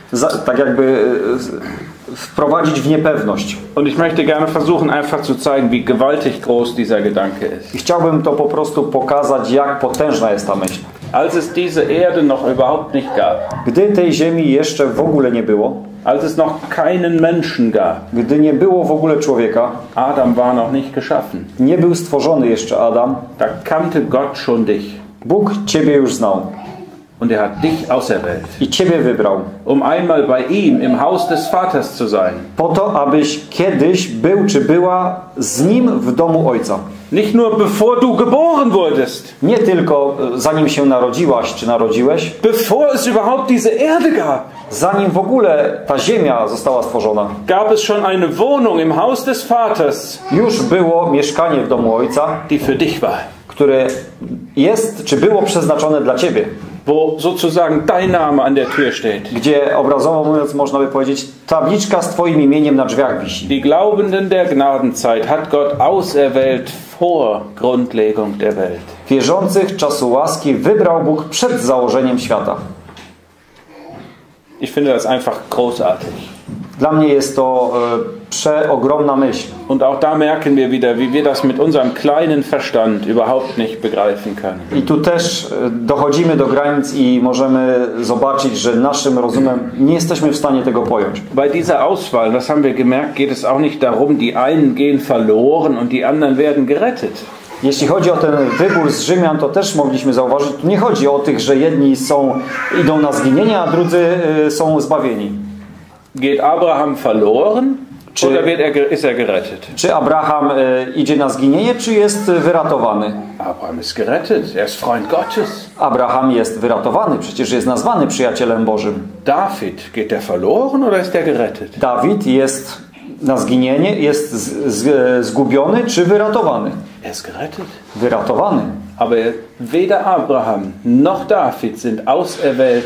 za, tak jakby e, wprowadzić w niepewność. Und ich möchte gerne versuchen, einfach zu zeigen, wie gewaltig groß dieser Gedanke ist. I chciałbym to po prostu pokazać, jak potężna jest ta myśl. Als es diese Erde noch überhaupt nicht gab, Gdy tej ziemi jeszcze w ogóle nie było, als es noch keinen Menschen gab, gdy nie było w ogóle człowieka, Adam war noch nicht geschaffen, nie był stworzony jeszcze Adam, da kannte Gott schon dich. Bóg ciebie już znał Und er hat dich auserwählt, i ciebie wybrał um einmal bei ihm im Haus des Vaters zu sein. po to, abyś kiedyś był czy była z Nim w domu Ojca. Nicht nur bevor du geboren wurdest, Nie tylko zanim się narodziłaś czy narodziłeś, bevor es überhaupt diese Erde gab, zanim w ogóle ta ziemia została stworzona. gab es schon eine Wohnung im Haus des Vaters, Już było mieszkanie w domu Ojca, die für dich war, które jest czy było przeznaczone dla ciebie. wo sozusagen dein Name an der Tür steht. Gdzie obrazowo mówiąc można by powiedzieć tabliczka z twoim imieniem na drzwiach wisi. Die Glaubenden der Gnadenzeit hat Gott auserwählt vor Grundlegung der Welt. Wierzących czasu łaski wybrał Bóg przed założeniem świata. Ich finde das einfach großartig. Dla mnie jest to e, przeogromna myśl. Und auch da merken wir wieder, wie wir das mit unserem kleinen Verstand überhaupt nicht begreifen können. I tu też e, dochodzimy do granic i możemy zobaczyć, że naszym rozumem nie jesteśmy w stanie tego pojąć. Bei dieser Auswahl, das haben wir gemerkt, geht es auch nicht darum, die einen gehen verloren und die anderen werden gerettet. Jeśli chodzi o ten wybór z Rzymian, to też mogliśmy zauważyć, tu nie chodzi o tych, że jedni są, idą na zginienie, a drudzy e, są zbawieni. Geht Abraham verloren Czy- oder wird er, ist er gerettet? Czy Abraham e, idzie na zginienie, czy jest wyratowany? Abraham ist gerettet, er ist Freund Gottes. Abraham jest wyratowany, przecież jest nazwany przyjacielem Bożym. David, geht er verloren oder ist er gerettet? Dawid jest na zginienie, jest z, z, zgubiony, czy wyratowany? Er ist gerettet. Wyratowany. Aber weder Abraham noch David sind auserwählt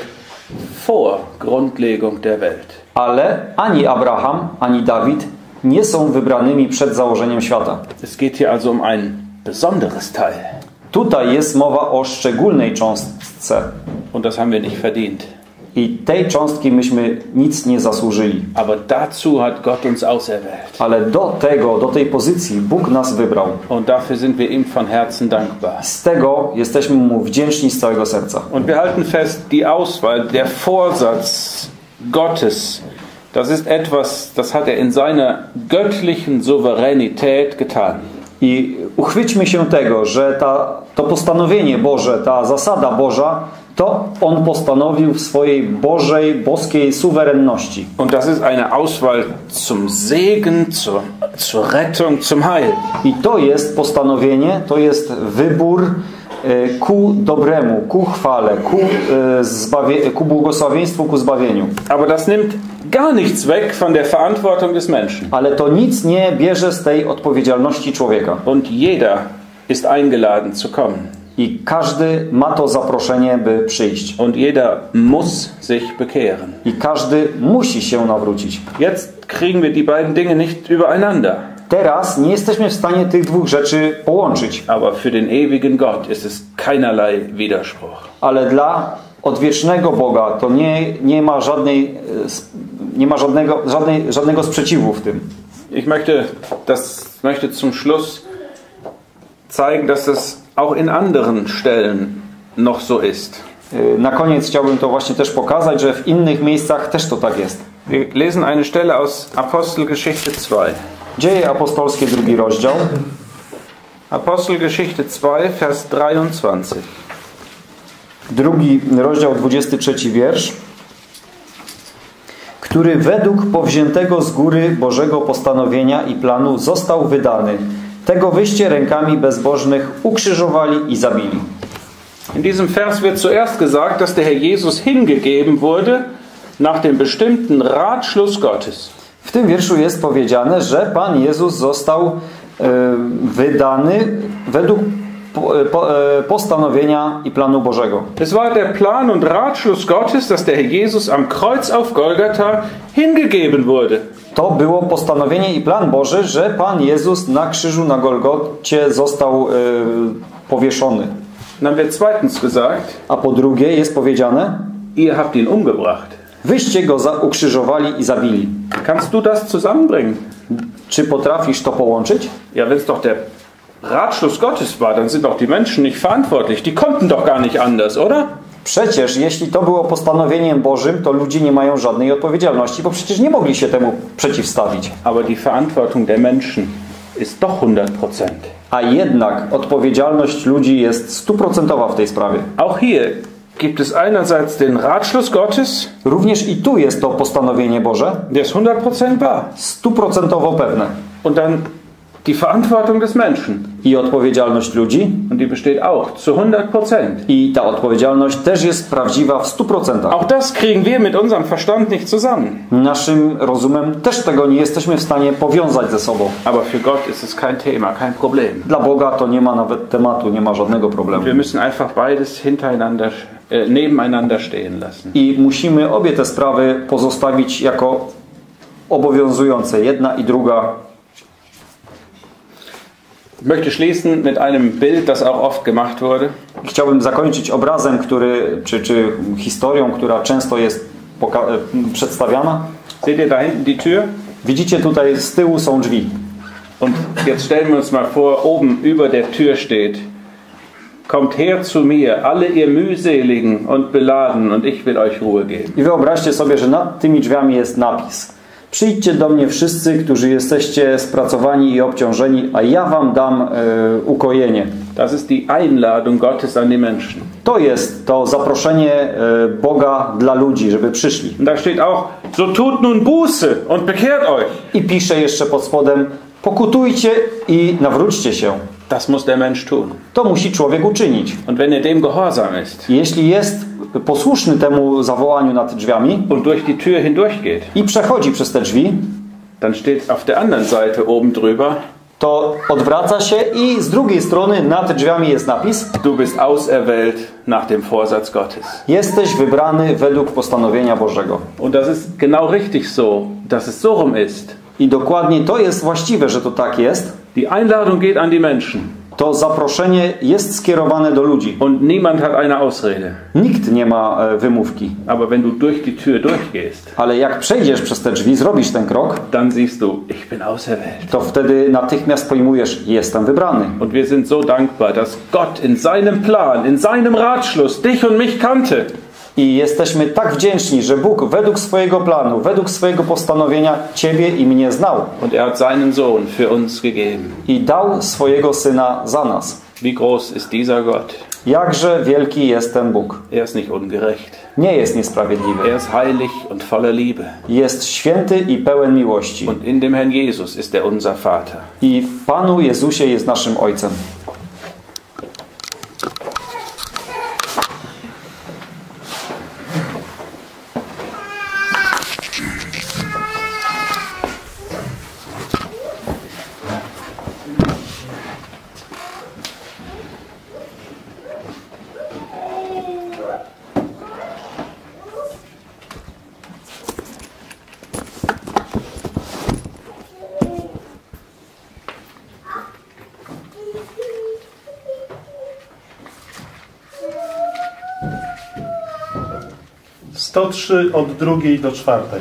vor Grundlegung der Welt. Ale ani Abraham, ani Dawid nie są wybranymi przed założeniem świata. Es geht hier also um ein besonderes Teil. Tutaj jest mowa o szczególnej cząstce. Und das haben wir nicht verdient. I tej cząstki myśmy nic nie zasłużyli. Aber dazu hat Gott uns auserwählt. Ale do tego, do tej pozycji Bóg nas wybrał. Und dafür sind wir ihm von Herzen dankbar. Z tego jesteśmy Mu wdzięczni z całego serca. Und wir halten fest, die Auswahl, der Vorsatz Gottes, das ist etwas, das hat er in seiner göttlichen Souveränität getan. I uchwyćmy się tego, że ta, to postanowienie Boże, ta zasada Boża, to On postanowił w swojej Bożej, boskiej suwerenności. Und das ist eine Auswahl zum Segen, zur, zur Rettung, zum Heil. I to jest postanowienie, to jest wybór e, ku dobremu, ku chwale, ku, e, zbawie, ku błogosławieństwu, ku zbawieniu. Aber das nimmt gar nichts weg von der Verantwortung des Menschen. Ale to nic nie bierze z tej odpowiedzialności człowieka. Und jeder ist eingeladen zu kommen. I każdy ma to zaproszenie, by przyjść. Und jeder muss sich bekehren. I każdy musi się nawrócić. Jetzt kriegen wir die beiden Dinge nicht übereinander. Teraz nie jesteśmy w stanie tych dwóch rzeczy połączyć. Aber für den ewigen Gott ist es keinerlei Widerspruch. Ale dla odwiecznego Boga to nie, nie ma, żadnej, nie ma żadnego, żadnej, żadnego sprzeciwu w tym. Ich möchte, das möchte zum Schluss zeigen, dass das auch in anderen Stellen noch so ist. Na koniec chciałbym to właśnie też pokazać, że w innych miejscach też to tak jest. Wir lesen eine Stelle aus Apostelgeschichte zwei. Dzieje apostolskie, drugi rozdział. Apostelgeschichte zwei, Vers dreiundzwanzig. Drugi rozdział, dwudziesty trzeci wiersz. Który według powziętego z góry Bożego postanowienia i planu został wydany. Tego wyście rękami bezbożnych ukrzyżowali i zabili. In diesem Vers wird zuerst gesagt, dass der Herr Jesus hingegeben wurde nach dem bestimmten Ratschluss Gottes. W tym wierszu jest powiedziane, że Pan Jezus został e, wydany według po, po, e, postanowienia i planu Bożego. Es war der Plan und Ratschluss Gottes, dass der Herr Jesus am Kreuz auf Golgatha hingegeben wurde. To było postanowienie i plan Boży, że Pan Jezus na krzyżu na Golgocie został e, powieszony. Dann wird zweitens gesagt, A po drugie jest powiedziane, ihr habt ihn umgebracht. Wyście go za ukrzyżowali i zabili. Kannst du das zusammenbringen? Czy potrafisz to połączyć? Ja, wenn es doch der Ratschluss Gottes war, dann sind doch die Menschen nicht verantwortlich. Die konnten doch gar nicht anders, oder? Przecież jeśli to było postanowieniem Bożym, to ludzie nie mają żadnej odpowiedzialności, bo przecież nie mogli się temu przeciwstawić. Aber die Verantwortung der Menschen ist doch hundert Prozent. A jednak odpowiedzialność ludzi jest stuprocentowa w tej sprawie. Auch hier gibt es einerseits den Ratschluss Gottes, Również i tu jest to postanowienie Boże, der ist hundert Prozent wahr. stuprocentowo pewne. Und dann die Verantwortung des Menschen. I odpowiedzialność ludzi. Und die besteht auch zu hundert Prozent. I ta odpowiedzialność też jest prawdziwa w stu procentach. Auch das kriegen wir mit unserem Verstand nicht zusammen. Naszym rozumem też tego nie jesteśmy w stanie powiązać ze sobą. Aber für Gott ist es kein Thema, kein Problem. Dla Boga to nie ma nawet tematu, nie ma żadnego problemu. Wir müssen einfach beides hintereinander, äh, nebeneinander stehen lassen. I musimy obie te sprawy pozostawić jako obowiązujące. Jedna i druga. Ich möchte schließen mit einem Bild, das auch oft gemacht wurde. Chciałbym zakończyć obrazem, który, czy, czy historią, która często jest przedstawiana. Seht ihr da hinten die Tür? Widzicie, tutaj z tyłu są drzwi. Und jetzt stellen wir uns mal vor, oben über der Tür steht: Kommt her zu mir, alle ihr mühseligen und beladen, und ich will euch Ruhe geben. I wyobraźcie sobie, że nad tymi drzwiami jest napis: Przyjdźcie do mnie wszyscy, którzy jesteście spracowani i obciążeni, a ja wam dam e, ukojenie. Das ist die Einladung Gottes an die Menschen. To jest to zaproszenie e, Boga dla ludzi, żeby przyszli. Und da steht auch: So tut nun Buße und bekehrt euch. I pisze jeszcze pod spodem: Pokutujcie i nawróćcie się. Das muss der Mensch tun. To musi człowiek uczynić. Und wenn er dem gehorsam ist Jeśli jest posłuszny temu zawołaniu nad drzwiami und durch die Tür hindurchgeht, i przechodzi przez te drzwi, dann steht auf der anderen Seite oben drüber: to odwraca się i z drugiej strony nad drzwiami jest napis: Du bist auserwählt nach dem Vorsatz Gottes. Jesteś wybrany według postanowienia Bożego. Und das ist genau richtig so, dass es so rum ist. I dokładnie to jest właściwe, że to tak jest. Die Einladung geht an die Menschen. To zaproszenie jest skierowane do ludzi. Und niemand hat eine Ausrede. Nikt nie ma e, wymówki. Aber wenn du durch die Tür durchgehst, Ale jak przejdziesz przez te drzwi, zrobisz ten krok, dann siehst du, ich bin auserwählt. to wtedy natychmiast pojmujesz: jestem wybrany. Und wir sind so dankbar, dass Gott in seinem Plan, in seinem Ratschluss dich und mich kannte. I jesteśmy tak wdzięczni, że Bóg według swojego planu, według swojego postanowienia Ciebie i mnie znał. Und er hat seinen Sohn für uns gegeben. I dał swojego Syna za nas. Wie groß ist dieser Gott? Jakże wielki jest ten Bóg. Er ist nicht ungerecht. Nie jest niesprawiedliwy. Er ist heilig und voller Liebe. Jest święty i pełen miłości. Und in dem Herrn Jesus ist er unser Vater. I w Panu Jezusie jest naszym Ojcem. sto trzy od drugiej do czwartej.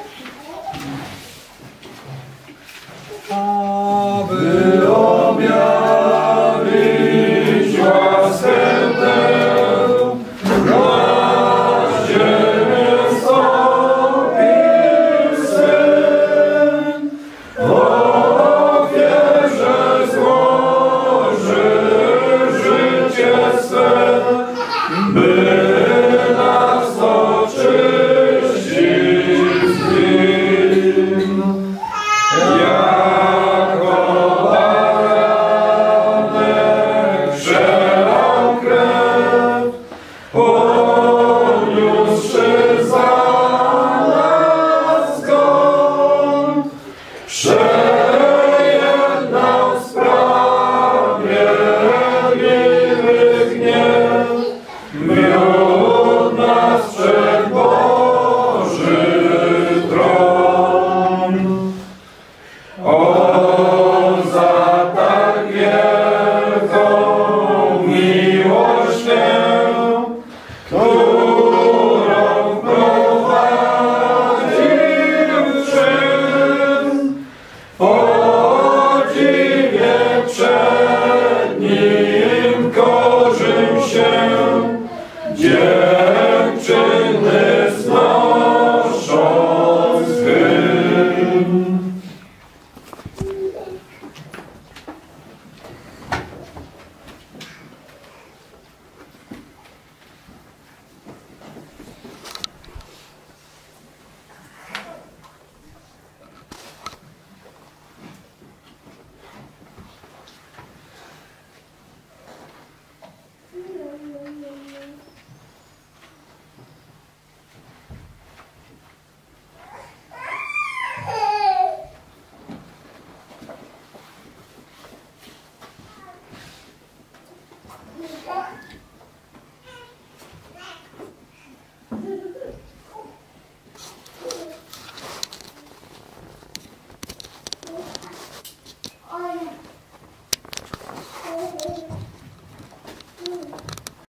Aby objawiono